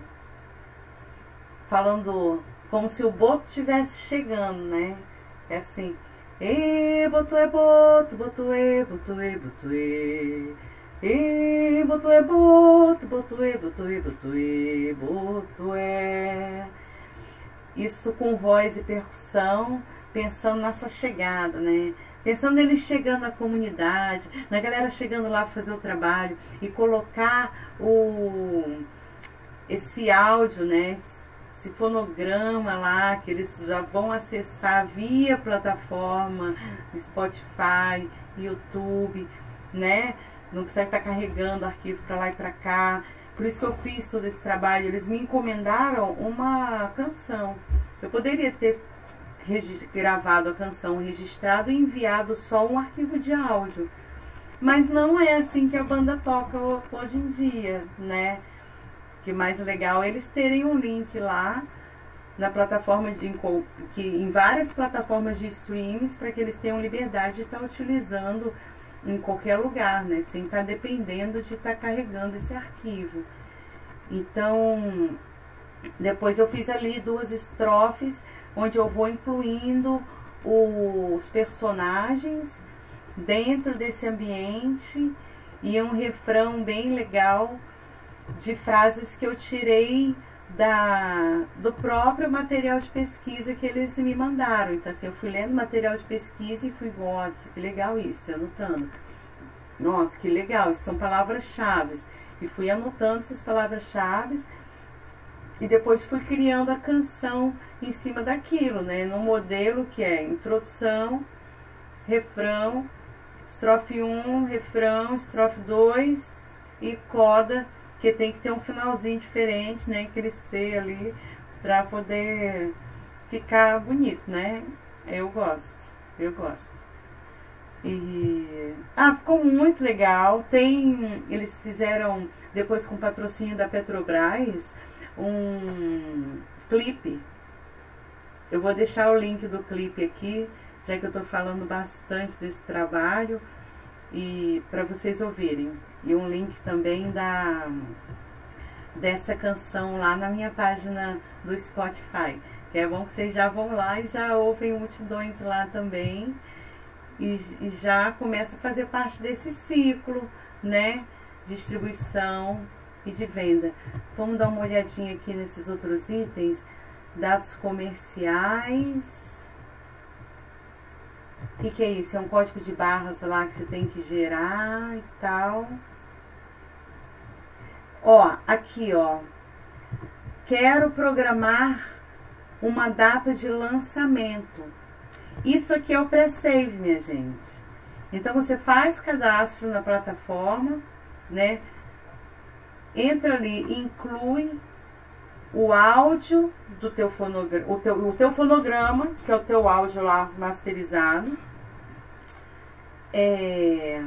falando como se o Boto estivesse chegando, né? É assim: e boto é boto, boto é, boto é, boto é. E boto é boto, boto é, boto é, boto é, boto é. Isso com voz e percussão, pensando nessa chegada, né? Pensando neles chegando à comunidade, na galera chegando lá para fazer o trabalho e colocar o, esse áudio, né? Esse fonograma lá, que eles já vão acessar via plataforma, Spotify, YouTube, né? Não precisa estar carregando arquivo para lá e para cá. Por isso que eu fiz todo esse trabalho. Eles me encomendaram uma canção. Eu poderia ter gravado a canção, registrado e enviado só um arquivo de áudio. Mas não é assim que a banda toca hoje em dia, né? O que mais legal é eles terem um link lá na plataforma de que em várias plataformas de streams, para que eles tenham liberdade de estar utilizando em qualquer lugar, né? Sem estar dependendo de estar carregando esse arquivo. Então, depois eu fiz ali duas estrofes, onde eu vou incluindo os personagens dentro desse ambiente e um refrão bem legal de frases que eu tirei da, do próprio material de pesquisa que eles me mandaram. Então, assim, eu fui lendo material de pesquisa e fui, nossa, que legal isso, anotando. Nossa, que legal, isso são palavras-chave. E fui anotando essas palavras-chave e depois fui criando a canção em cima daquilo, né? No modelo que é introdução, refrão, estrofe um, refrão, estrofe dois e coda, que tem que ter um finalzinho diferente, né? Crescer ali para poder ficar bonito, né? Eu gosto, eu gosto. E ah, ficou muito legal. Tem, eles fizeram depois com patrocínio da Petrobras um clipe. Eu vou deixar o link do clipe aqui, já que eu tô falando bastante desse trabalho, e para vocês ouvirem. E um link também da dessa canção lá na minha página do Spotify, que é bom que vocês já vão lá e já ouvem multidões lá também. E, e já começa a fazer parte desse ciclo, né? Distribuição e de venda. Vamos dar uma olhadinha aqui nesses outros itens. Dados comerciais. O que, que é isso? É um código de barras lá que você tem que gerar e tal. Ó, aqui, ó. Quero programar uma data de lançamento. Isso aqui é o pré-save, minha gente. Então, você faz o cadastro na plataforma, né? Entra ali, inclui o áudio do teu fonograma, o teu, o teu fonograma, que é o teu áudio lá masterizado. É,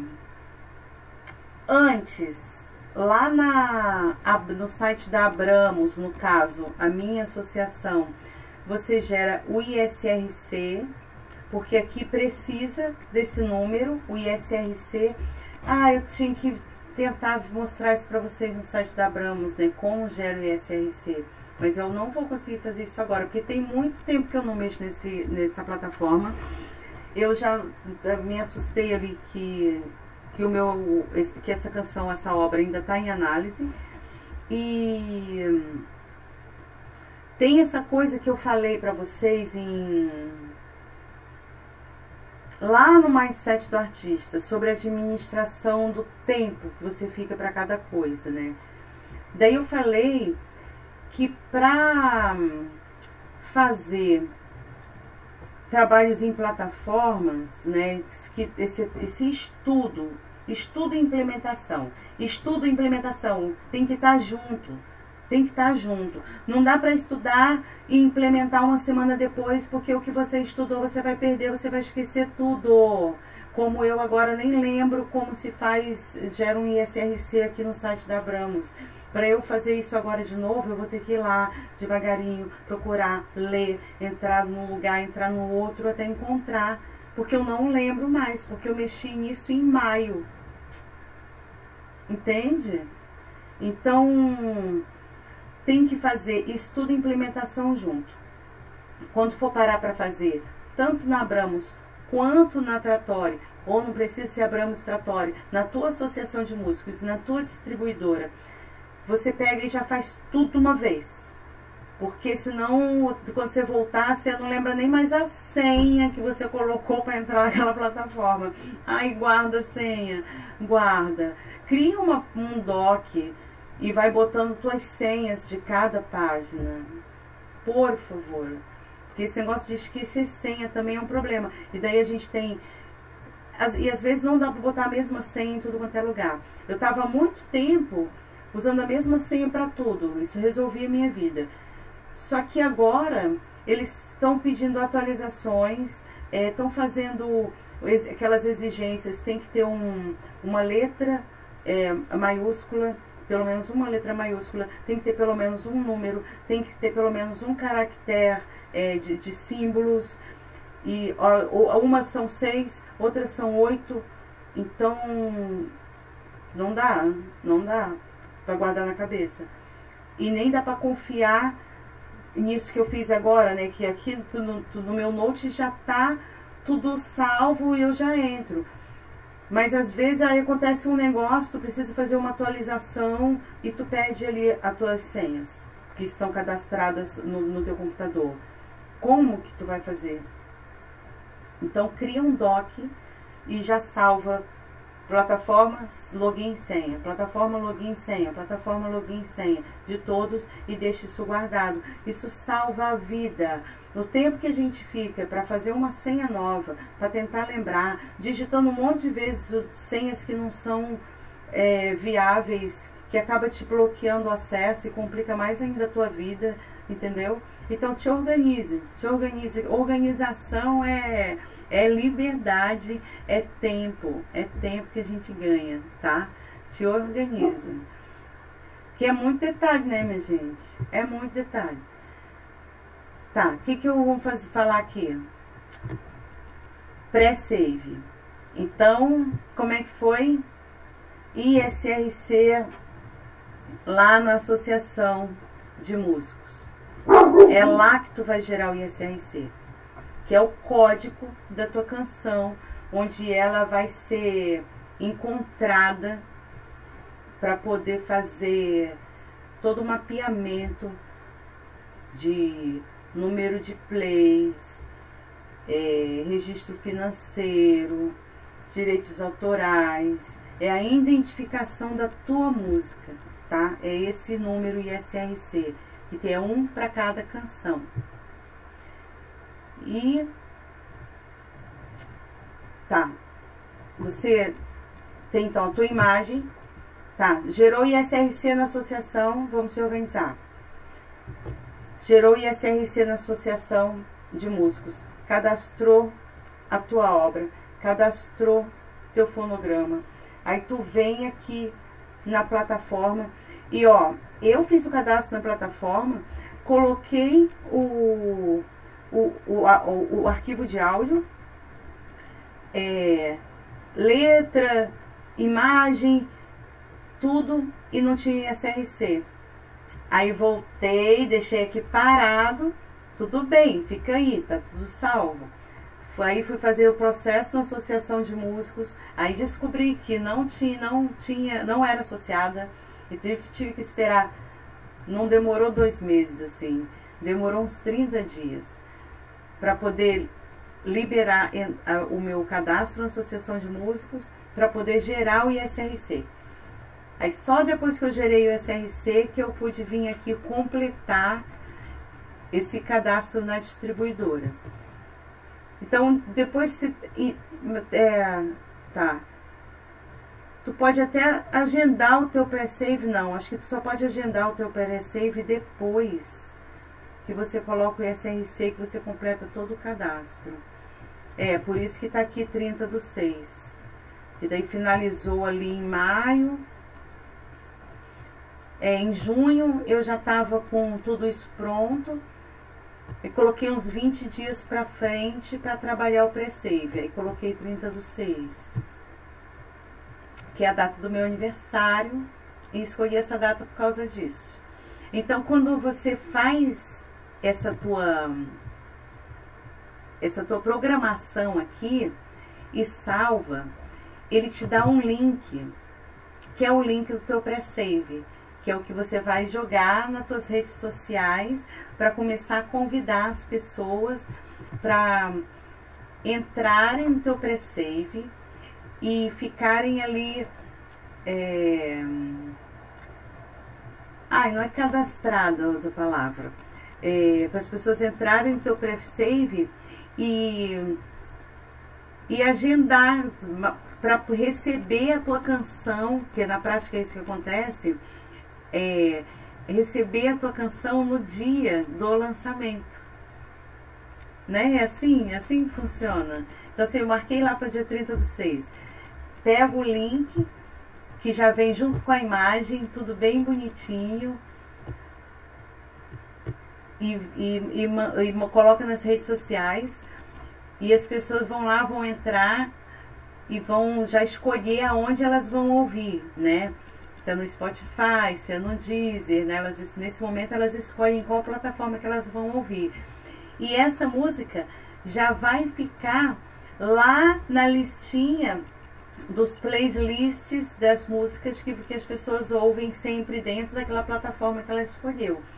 antes, lá na, no site da Abramos, no caso, a minha associação, você gera o I S R C, porque aqui precisa desse número, o I S R C. Ah, eu tinha que tentar mostrar isso para vocês no site da Abramos, né? Como gera o I S R C. Mas eu não vou conseguir fazer isso agora, porque tem muito tempo que eu não mexo nesse, nessa plataforma. Eu já me assustei ali que, que, o meu, que essa canção, essa obra ainda está em análise. E tem essa coisa que eu falei para vocês em... lá no Mindset do Artista, sobre a administração do tempo que você fica para cada coisa, né? Daí eu falei que para fazer trabalhos em plataformas, né, que esse, esse estudo, estudo e implementação, estudo e implementação tem que estar junto, tem que estar junto. Não dá para estudar e implementar uma semana depois, porque o que você estudou você vai perder, você vai esquecer tudo. Como eu agora nem lembro como se faz, gera um I S R C aqui no site da Abramos. Para eu fazer isso agora de novo, eu vou ter que ir lá devagarinho, procurar, ler, entrar num lugar, entrar no outro, até encontrar. Porque eu não lembro mais, porque eu mexi nisso em maio. Entende? Então, tem que fazer estudo e implementação junto. Quando for parar para fazer, tanto na Abramos quanto na Trattori, ou não precisa ser Abramos Trattori, na tua associação de músicos, na tua distribuidora, você pega e já faz tudo uma vez. Porque senão, quando você voltar, você não lembra nem mais a senha que você colocou para entrar naquela plataforma. Ai, guarda a senha, guarda. Cria uma, um doc e vai botando tuas senhas de cada página. Por favor. Porque esse negócio de esquecer senha também é um problema. E daí a gente tem... As, e às vezes não dá para botar a mesma senha em tudo quanto é lugar. Eu estava há muito tempo usando a mesma senha para tudo. Isso resolvia a minha vida. Só que agora eles estão pedindo atualizações, estão é, fazendo ex, aquelas exigências, tem que ter um, uma letra é, maiúscula, pelo menos uma letra maiúscula, tem que ter pelo menos um número, tem que ter pelo menos um caractere é, de, de símbolos, e ó, umas são seis, outras são oito, então não dá, não dá para guardar na cabeça. E nem dá para confiar nisso que eu fiz agora, né? Que aqui no, no meu note já tá tudo salvo e eu já entro. Mas às vezes aí acontece um negócio, tu precisa fazer uma atualização e tu perde ali as tuas senhas. que estão cadastradas no, no teu computador. Como que tu vai fazer? Então cria um doc e já salva plataforma, login e senha, plataforma, login e senha, plataforma, login e senha de todos e deixa isso guardado. Isso salva a vida. No tempo que a gente fica para fazer uma senha nova, para tentar lembrar, digitando um monte de vezes senhas que não são é, viáveis, que acaba te bloqueando o acesso e complica mais ainda a tua vida, entendeu? Então te organize, te organize. Organização é, é liberdade, é tempo, é tempo que a gente ganha, tá? Te organiza. Que é muito detalhe, né, minha gente? É muito detalhe. Tá, o que que eu vou fazer, falar aqui? Pré-save. Então, como é que foi? I S R C lá na Associação de Músicos. É lá que tu vai gerar o I S R C, que é o código da tua canção, onde ela vai ser encontrada para poder fazer todo o mapeamento de número de plays, é, registro financeiro, direitos autorais, é a identificação da tua música, tá? É esse número I S R C, que tem um para cada canção. E tá, você tem então a tua imagem, tá? Gerou I S R C na associação, vamos se organizar. Gerou I S R C na Associação de Músicos, cadastrou a tua obra, cadastrou teu fonograma. Aí tu vem aqui na plataforma e ó, eu fiz o cadastro na plataforma, coloquei o, o, o, a, o, o arquivo de áudio, é, letra, imagem, tudo, e não tinha I S R C. Aí voltei, deixei aqui parado, tudo bem, fica aí, tá tudo salvo. Aí fui fazer o processo na Associação de Músicos, aí descobri que não tinha, não tinha, não era associada, e tive, tive que esperar. Não demorou dois meses, assim, demorou uns trinta dias para poder liberar o meu cadastro na Associação de Músicos, para poder gerar o I S R C. Aí só depois que eu gerei o I S R C que eu pude vir aqui completar esse cadastro na distribuidora. Então, depois se, é, tá, tu pode até agendar o teu pré-save, não, acho que tu só pode agendar o teu pré-save depois que você coloca o I S R C, que você completa todo o cadastro. É, por isso que tá aqui trinta do seis, que daí finalizou ali em maio. É, em junho eu já estava com tudo isso pronto e coloquei uns vinte dias para frente para trabalhar o pré-save. Aí coloquei trinta do seis, que é a data do meu aniversário, e escolhi essa data por causa disso. Então, quando você faz essa tua, essa tua programação aqui e salva, ele te dá um link, que é o link do teu pré-save, que é o que você vai jogar nas tuas redes sociais para começar a convidar as pessoas para entrarem no teu pré-save e ficarem ali. É... Ai, não é cadastrada a outra palavra. É, para as pessoas entrarem no teu pré-save e, e agendar para receber a tua canção, que na prática é isso que acontece. É, receber a tua canção no dia do lançamento, né? É assim, é assim que funciona. Então assim, eu marquei lá para dia trinta do seis, pego o link que já vem junto com a imagem, tudo bem bonitinho, e, e, e, e coloca nas redes sociais, e as pessoas vão lá, vão entrar e vão já escolher aonde elas vão ouvir, né? Se é no Spotify, se é no Deezer, né? Elas, nesse momento elas escolhem qual plataforma que elas vão ouvir. E essa música já vai ficar lá na listinha dos playlists das músicas que, que as pessoas ouvem sempre dentro daquela plataforma que ela escolheu.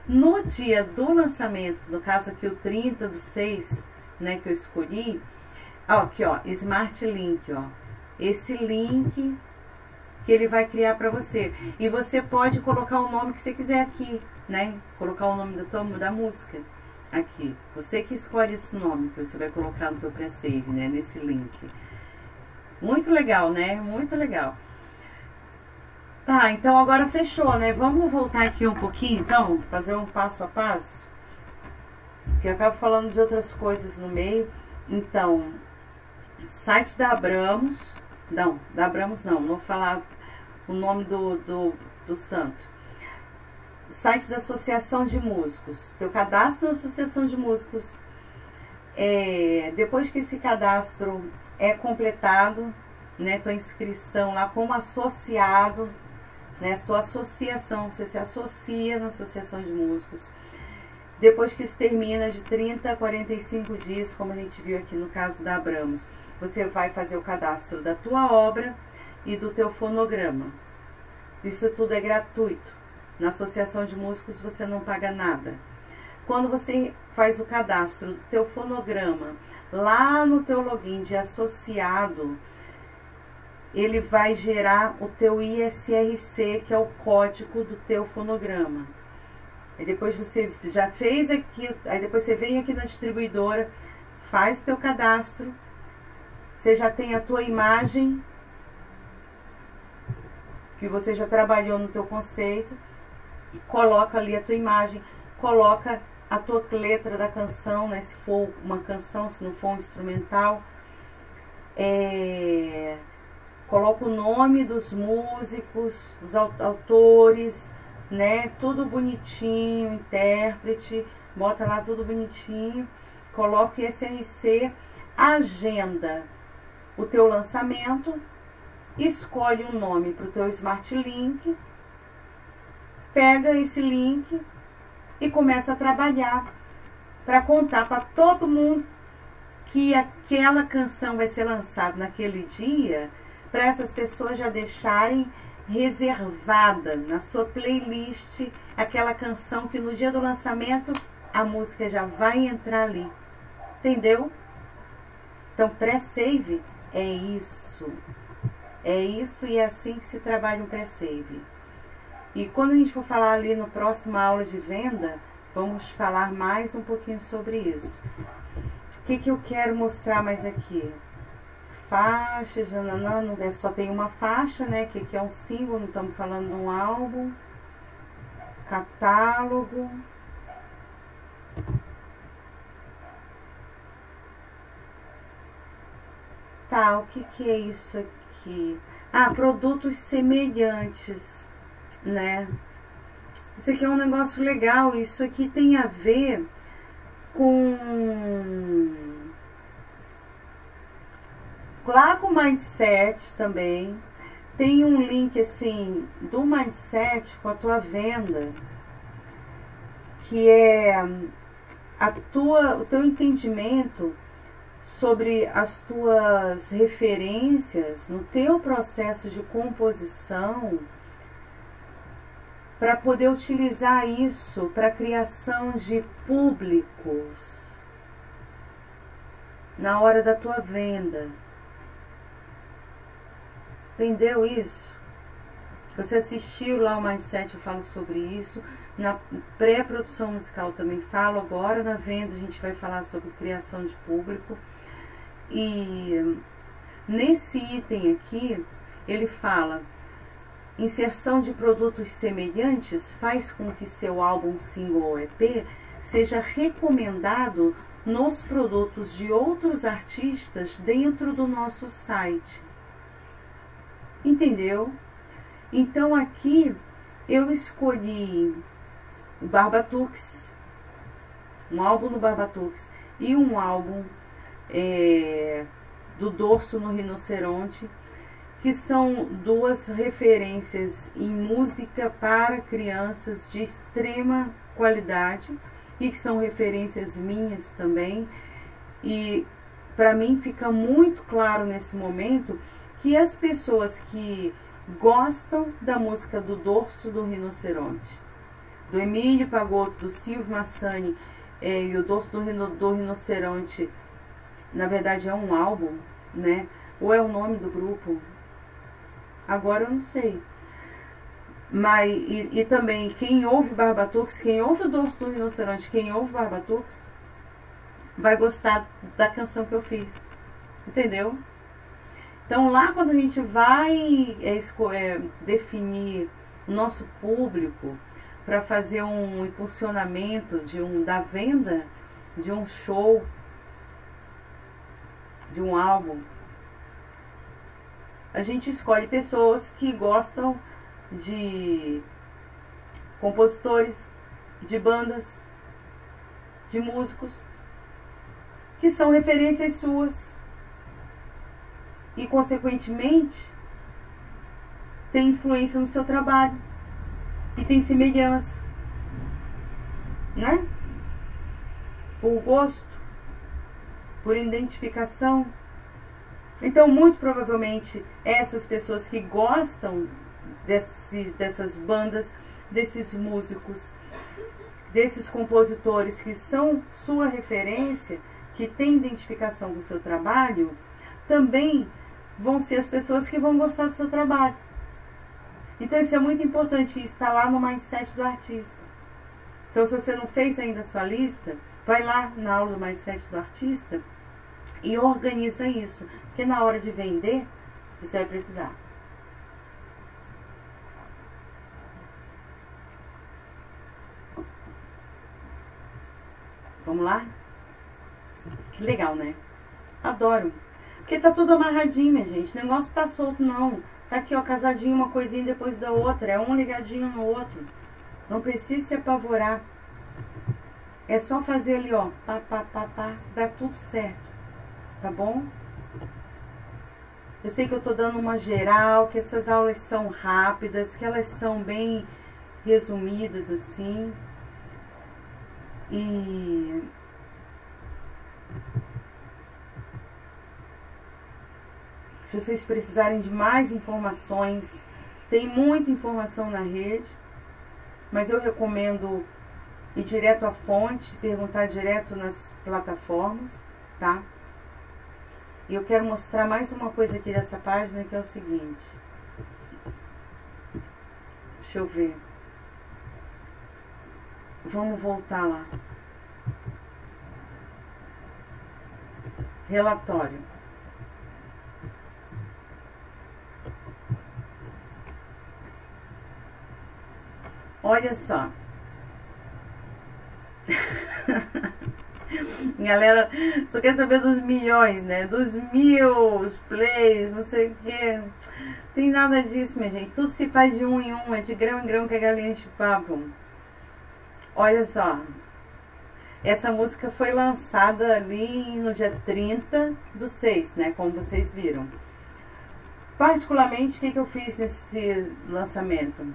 No dia do lançamento, no caso aqui o trinta do seis, né, que eu escolhi, ó, aqui ó, Smart Link, ó, esse link que ele vai criar para você. E você pode colocar o nome que você quiser aqui, né, colocar o nome da, tua, da música aqui. Você que escolhe esse nome que você vai colocar no teu pré-save, né, nesse link. Muito legal, né, muito legal. Tá, então agora fechou, né? Vamos voltar aqui um pouquinho, então, fazer um passo a passo. Porque eu acabo falando de outras coisas no meio. Então, site da Abramos. Não, da Abramos não, não vou falar o nome do, do, do santo. Site da Associação de Músicos. Teu cadastro na Associação de Músicos. É, depois que esse cadastro é completado, né? Tua inscrição lá como associado, né, sua associação, você se associa na Associação de Músicos. Depois que isso termina de trinta a quarenta e cinco dias, como a gente viu aqui no caso da Abramos, você vai fazer o cadastro da tua obra e do teu fonograma. Isso tudo é gratuito. Na Associação de Músicos você não paga nada. Quando você faz o cadastro do teu fonograma, lá no teu login de associado, ele vai gerar o teu I S R C, que é o código do teu fonograma. Aí depois você já fez aqui, aí depois você vem aqui na distribuidora, faz o teu cadastro, você já tem a tua imagem, que você já trabalhou no teu conceito, e coloca ali a tua imagem, coloca a tua letra da canção, né, se for uma canção, se não for um instrumental, é... coloca o nome dos músicos, os autores, né? Tudo bonitinho, intérprete, bota lá tudo bonitinho, coloca o I S R C, agenda o teu lançamento, escolhe um nome para o teu Smart Link, pega esse link e começa a trabalhar para contar para todo mundo que aquela canção vai ser lançada naquele dia, para essas pessoas já deixarem reservada na sua playlist aquela canção que no dia do lançamento a música já vai entrar ali. Entendeu? Então, pré-save é isso. É isso e é assim que se trabalha um pré-save. E quando a gente for falar ali no próximo aula de venda, vamos falar mais um pouquinho sobre isso. O que que eu quero mostrar mais aqui? Faixas, nananã, não é só tem uma faixa, né? Que, que é um símbolo, não estamos falando de um álbum. Catálogo. Tá, o que que é isso aqui? Ah, produtos semelhantes, né? Isso aqui é um negócio legal, isso aqui tem a ver com... lá com o Mindset também. Tem um link assim do Mindset com a tua venda, que é a tua, o teu entendimento sobre as tuas referências no teu processo de composição, para poder utilizar isso para a criação de públicos na hora da tua venda. Entendeu isso? Você assistiu lá o Mindset, eu falo sobre isso. Na pré-produção musical também falo. Agora na venda a gente vai falar sobre criação de público. E nesse item aqui, ele fala: inserção de produtos semelhantes faz com que seu álbum, single ou E P seja recomendado nos produtos de outros artistas dentro do nosso site. Entendeu? Então aqui eu escolhi o Barbatux, um álbum do Barbatux e um álbum é, do Dorso no Rinoceronte, que são duas referências em música para crianças de extrema qualidade e que são referências minhas também. E para mim fica muito claro nesse momento que as pessoas que gostam da música do Dorso do Rinoceronte, do Emílio Pagotto, do Silvio Massani, é, e o Doce do, Rino, do Rinoceronte, na verdade é um álbum, né? Ou é o nome do grupo? Agora eu não sei. Mas, e, e também, quem ouve Barbatux, quem ouve o Doce do Rinoceronte, quem ouve Barbatux, vai gostar da canção que eu fiz. Entendeu? Então, lá quando a gente vai é, é, definir o nosso público para fazer um impulsionamento de um, da venda de um show, de um álbum, a gente escolhe pessoas que gostam de compositores, de bandas, de músicos, que são referências suas e, consequentemente, tem influência no seu trabalho e tem semelhança, né? Por gosto, por identificação. Então, muito provavelmente, essas pessoas que gostam desses, dessas bandas, desses músicos, desses compositores que são sua referência, que tem identificação com o seu trabalho, também vão ser as pessoas que vão gostar do seu trabalho. Então, isso é muito importante, isso está lá no mindset do artista. Então, se você não fez ainda a sua lista, vai lá na aula do mindset do artista e organiza isso, porque na hora de vender, você vai precisar. Vamos lá? Que legal, né? Adoro. Porque tá tudo amarradinho, minha gente. O negócio tá solto, não. Tá aqui, ó, casadinho, uma coisinha depois da outra. É um ligadinho no outro. Não precisa se apavorar. É só fazer ali, ó. Pá, pá, pá, pá. Dá tudo certo. Tá bom? Eu sei que eu tô dando uma geral, que essas aulas são rápidas, que elas são bem resumidas, assim. E... se vocês precisarem de mais informações, tem muita informação na rede, mas eu recomendo ir direto à fonte, perguntar direto nas plataformas, tá? E eu quero mostrar mais uma coisa aqui dessa página, que é o seguinte. Deixa eu ver. Vamos voltar lá. Relatório. Olha só. Galera, só quer saber dos milhões, né? Dos mil plays, não sei o que. Tem nada disso, minha gente. Tudo se faz de um em um, é de grão em grão que a galinha enche o papo. Olha só. Essa música foi lançada ali no dia trinta do seis, né? Como vocês viram. Particularmente, o que, que eu fiz nesse lançamento?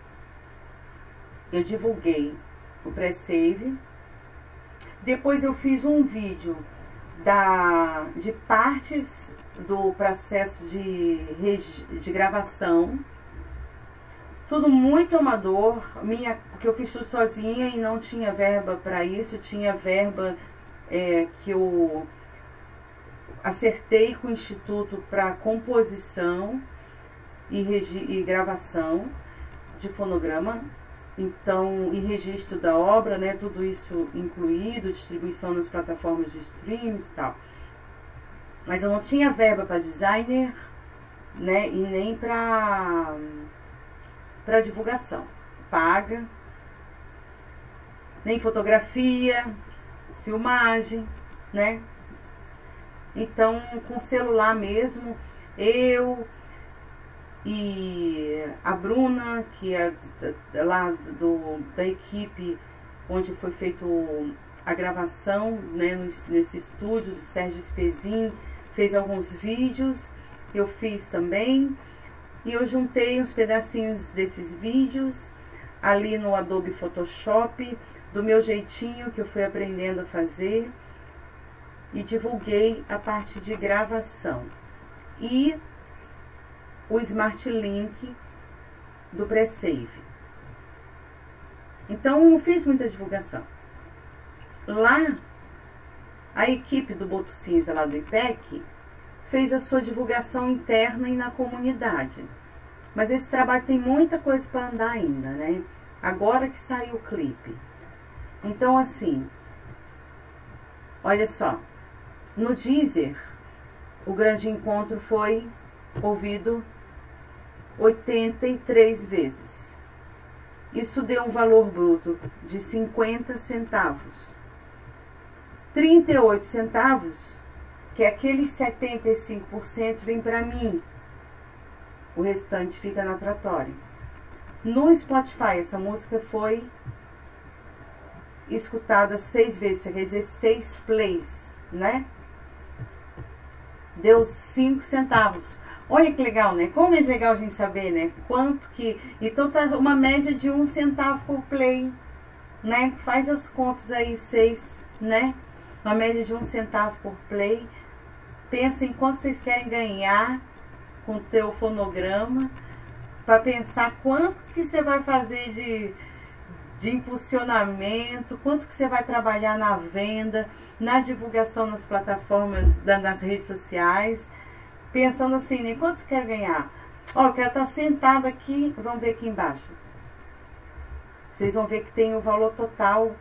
Eu divulguei o pré-save. Depois eu fiz um vídeo da, de partes do processo de, de gravação. Tudo muito amador, minha, porque eu fiz tudo sozinha e não tinha verba para isso. Tinha verba é, que eu acertei com o Instituto para composição e, e gravação de fonograma. Então, e registro da obra, né, tudo isso incluído, distribuição nas plataformas de streams e tal. Mas eu não tinha verba para designer, né, e nem para para divulgação paga, nem fotografia, filmagem, né? Então, com celular mesmo, eu e a Bruna, que é lá do, da equipe onde foi feito a gravação, né, nesse estúdio do Sérgio Spezin, fez alguns vídeos, eu fiz também, e eu juntei uns pedacinhos desses vídeos ali no Adobe Photoshop, do meu jeitinho que eu fui aprendendo a fazer, e divulguei a parte de gravação. E o Smart Link do pré-save. Então, não fiz muita divulgação. Lá, a equipe do Boto Cinza, lá do I P E C, fez a sua divulgação interna e na comunidade. Mas esse trabalho tem muita coisa para andar ainda, né? Agora que saiu o clipe. Então, assim, olha só. No Deezer, o grande encontro foi ouvido oitenta e três vezes. Isso deu um valor bruto de cinquenta centavos. trinta e oito centavos, que é aqueles setenta e cinco por cento, vem para mim. O restante fica na Trattori. No Spotify, essa música foi escutada seis vezes, quer dizer, seis plays, né? Deu cinco centavos. Olha que legal, né? Como é legal a gente saber, né? Quanto que... Então tá uma média de um centavo por play, né? Faz as contas aí, seis, né? Uma média de um centavo por play. Pensa em quanto vocês querem ganhar com o teu fonograma, para pensar quanto que você vai fazer de, de impulsionamento, quanto que você vai trabalhar na venda, na divulgação nas plataformas, da, nas redes sociais, pensando assim, né? Quanto você quer ganhar? Ó, eu quero estar sentado aqui, vamos ver aqui embaixo. Vocês vão ver que tem o valor total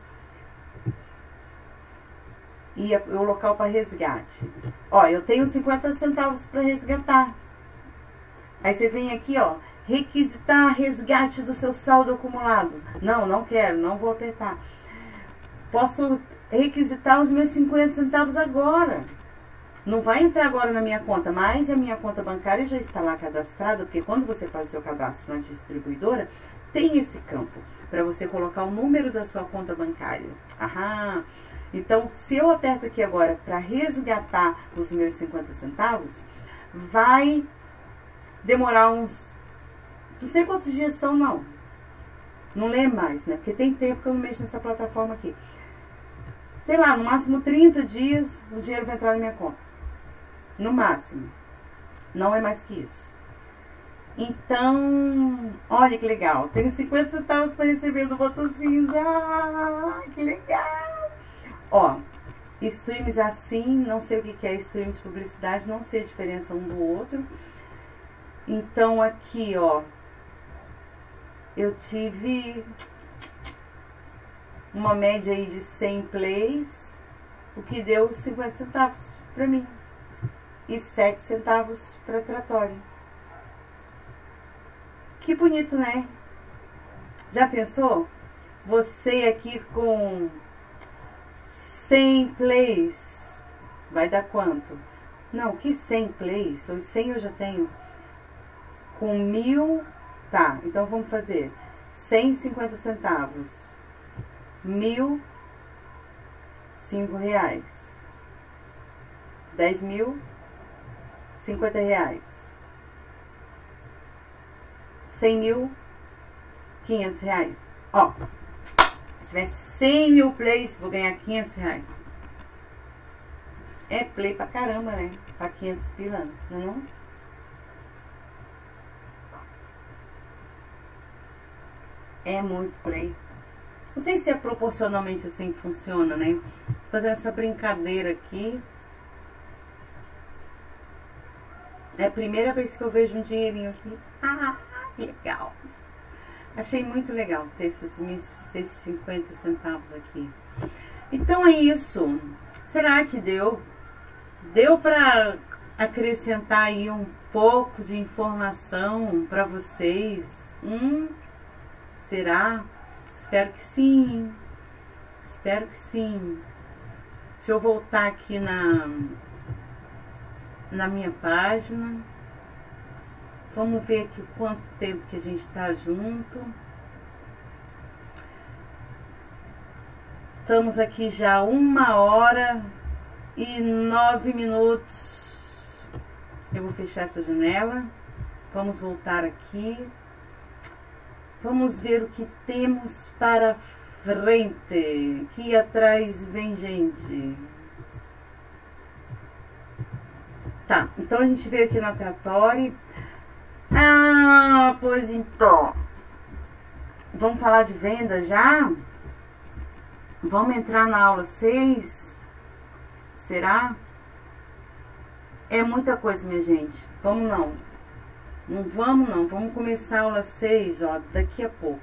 e o local para resgate. Ó, eu tenho cinquenta centavos para resgatar. Aí você vem aqui, ó, requisitar resgate do seu saldo acumulado. Não, não quero, não vou apertar. Posso requisitar os meus cinquenta centavos agora. Não vai entrar agora na minha conta, mas a minha conta bancária já está lá cadastrada, porque quando você faz o seu cadastro na distribuidora, tem esse campo para você colocar o número da sua conta bancária. Aham. Então, se eu aperto aqui agora para resgatar os meus cinquenta centavos, vai demorar uns... Não sei quantos dias são, não. Não lembro mais, né? Porque tem tempo que eu não mexo nessa plataforma aqui. Sei lá, no máximo trinta dias o dinheiro vai entrar na minha conta. No máximo. Não é mais que isso. Então, olha que legal. Tenho cinquenta centavos para receber do Boto Cinza. Ah, que legal. Ó, streams assim, não sei o que é streams publicidade, não sei a diferença um do outro. Então, aqui, ó, eu tive uma média aí de cem plays, o que deu cinquenta centavos para mim e sete centavos para Trattori. Que bonito, né? Já pensou? Você aqui com cem plays, vai dar quanto? Não, que cem plays? Os cem eu já tenho. Com mil, tá, então vamos fazer cento e cinquenta centavos, mil, cinco reais, dez mil, cinquenta reais, cem mil, quinhentos reais. Ó, se tiver cem mil plays, vou ganhar quinhentos reais. É play pra caramba, né? Pra quinhentos pila, não é não? É muito play. Não sei se é proporcionalmente assim que funciona, né? Fazendo essa brincadeira aqui. É a primeira vez que eu vejo um dinheirinho aqui. Ah, que legal. Achei muito legal ter esses, ter esses cinquenta centavos aqui. Então é isso. Será que deu? Deu para acrescentar aí um pouco de informação para vocês? Hum? Será? Espero que sim. Espero que sim. Se eu voltar aqui na, na minha página, vamos ver aqui quanto tempo que a gente está junto. Estamos aqui já uma hora e nove minutos. Eu vou fechar essa janela. Vamos voltar aqui. Vamos ver o que temos para frente. Aqui atrás vem gente. Tá, então a gente veio aqui na Trattori. Ah, pois então. vamos falar de venda já? Vamos entrar na aula seis? Será? É muita coisa, minha gente. Vamos não. Não vamos não. Vamos começar a aula seis, ó, daqui a pouco.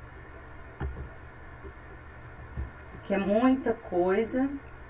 Que é muita coisa.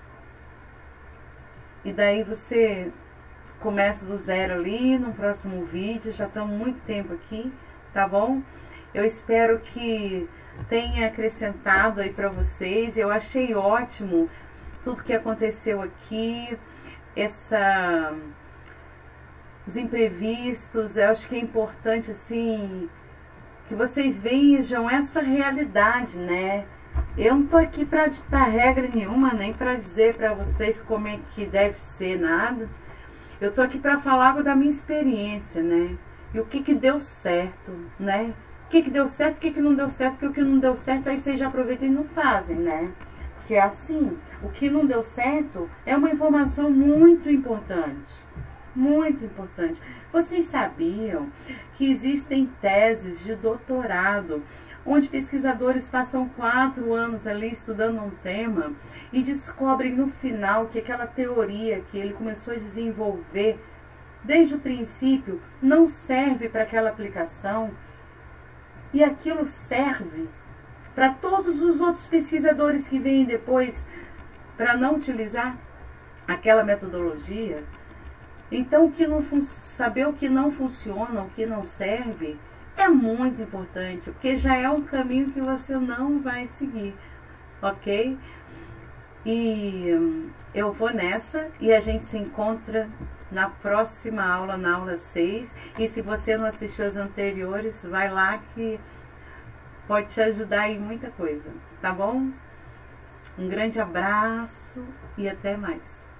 E daí você começa do zero ali no próximo vídeo. Já estamos muito tempo aqui, tá bom? Eu espero que tenha acrescentado aí para vocês. Eu achei ótimo tudo que aconteceu aqui, essa, os imprevistos. Eu acho que é importante assim que vocês vejam essa realidade, né? Eu não tô aqui para ditar regra nenhuma, nem para dizer para vocês como é que deve ser, nada. Eu tô aqui para falar da minha experiência, né? E o que que deu certo, né? O que que deu certo, o que que não deu certo, porque o que não deu certo aí vocês já aproveitam e não fazem, né? Porque é assim, o que não deu certo é uma informação muito importante. Muito importante. Vocês sabiam que existem teses de doutorado onde pesquisadores passam quatro anos ali estudando um tema e descobrem no final que aquela teoria que ele começou a desenvolver desde o princípio não serve para aquela aplicação, e aquilo serve para todos os outros pesquisadores que vêm depois para não utilizar aquela metodologia? Então, o que não saber o que não funciona, o que não serve, é muito importante, porque já é um caminho que você não vai seguir, ok? E hum, eu vou nessa e a gente se encontra na próxima aula, na aula seis. E se você não assistiu as anteriores, vai lá que pode te ajudar em muita coisa, tá bom? Um grande abraço e até mais.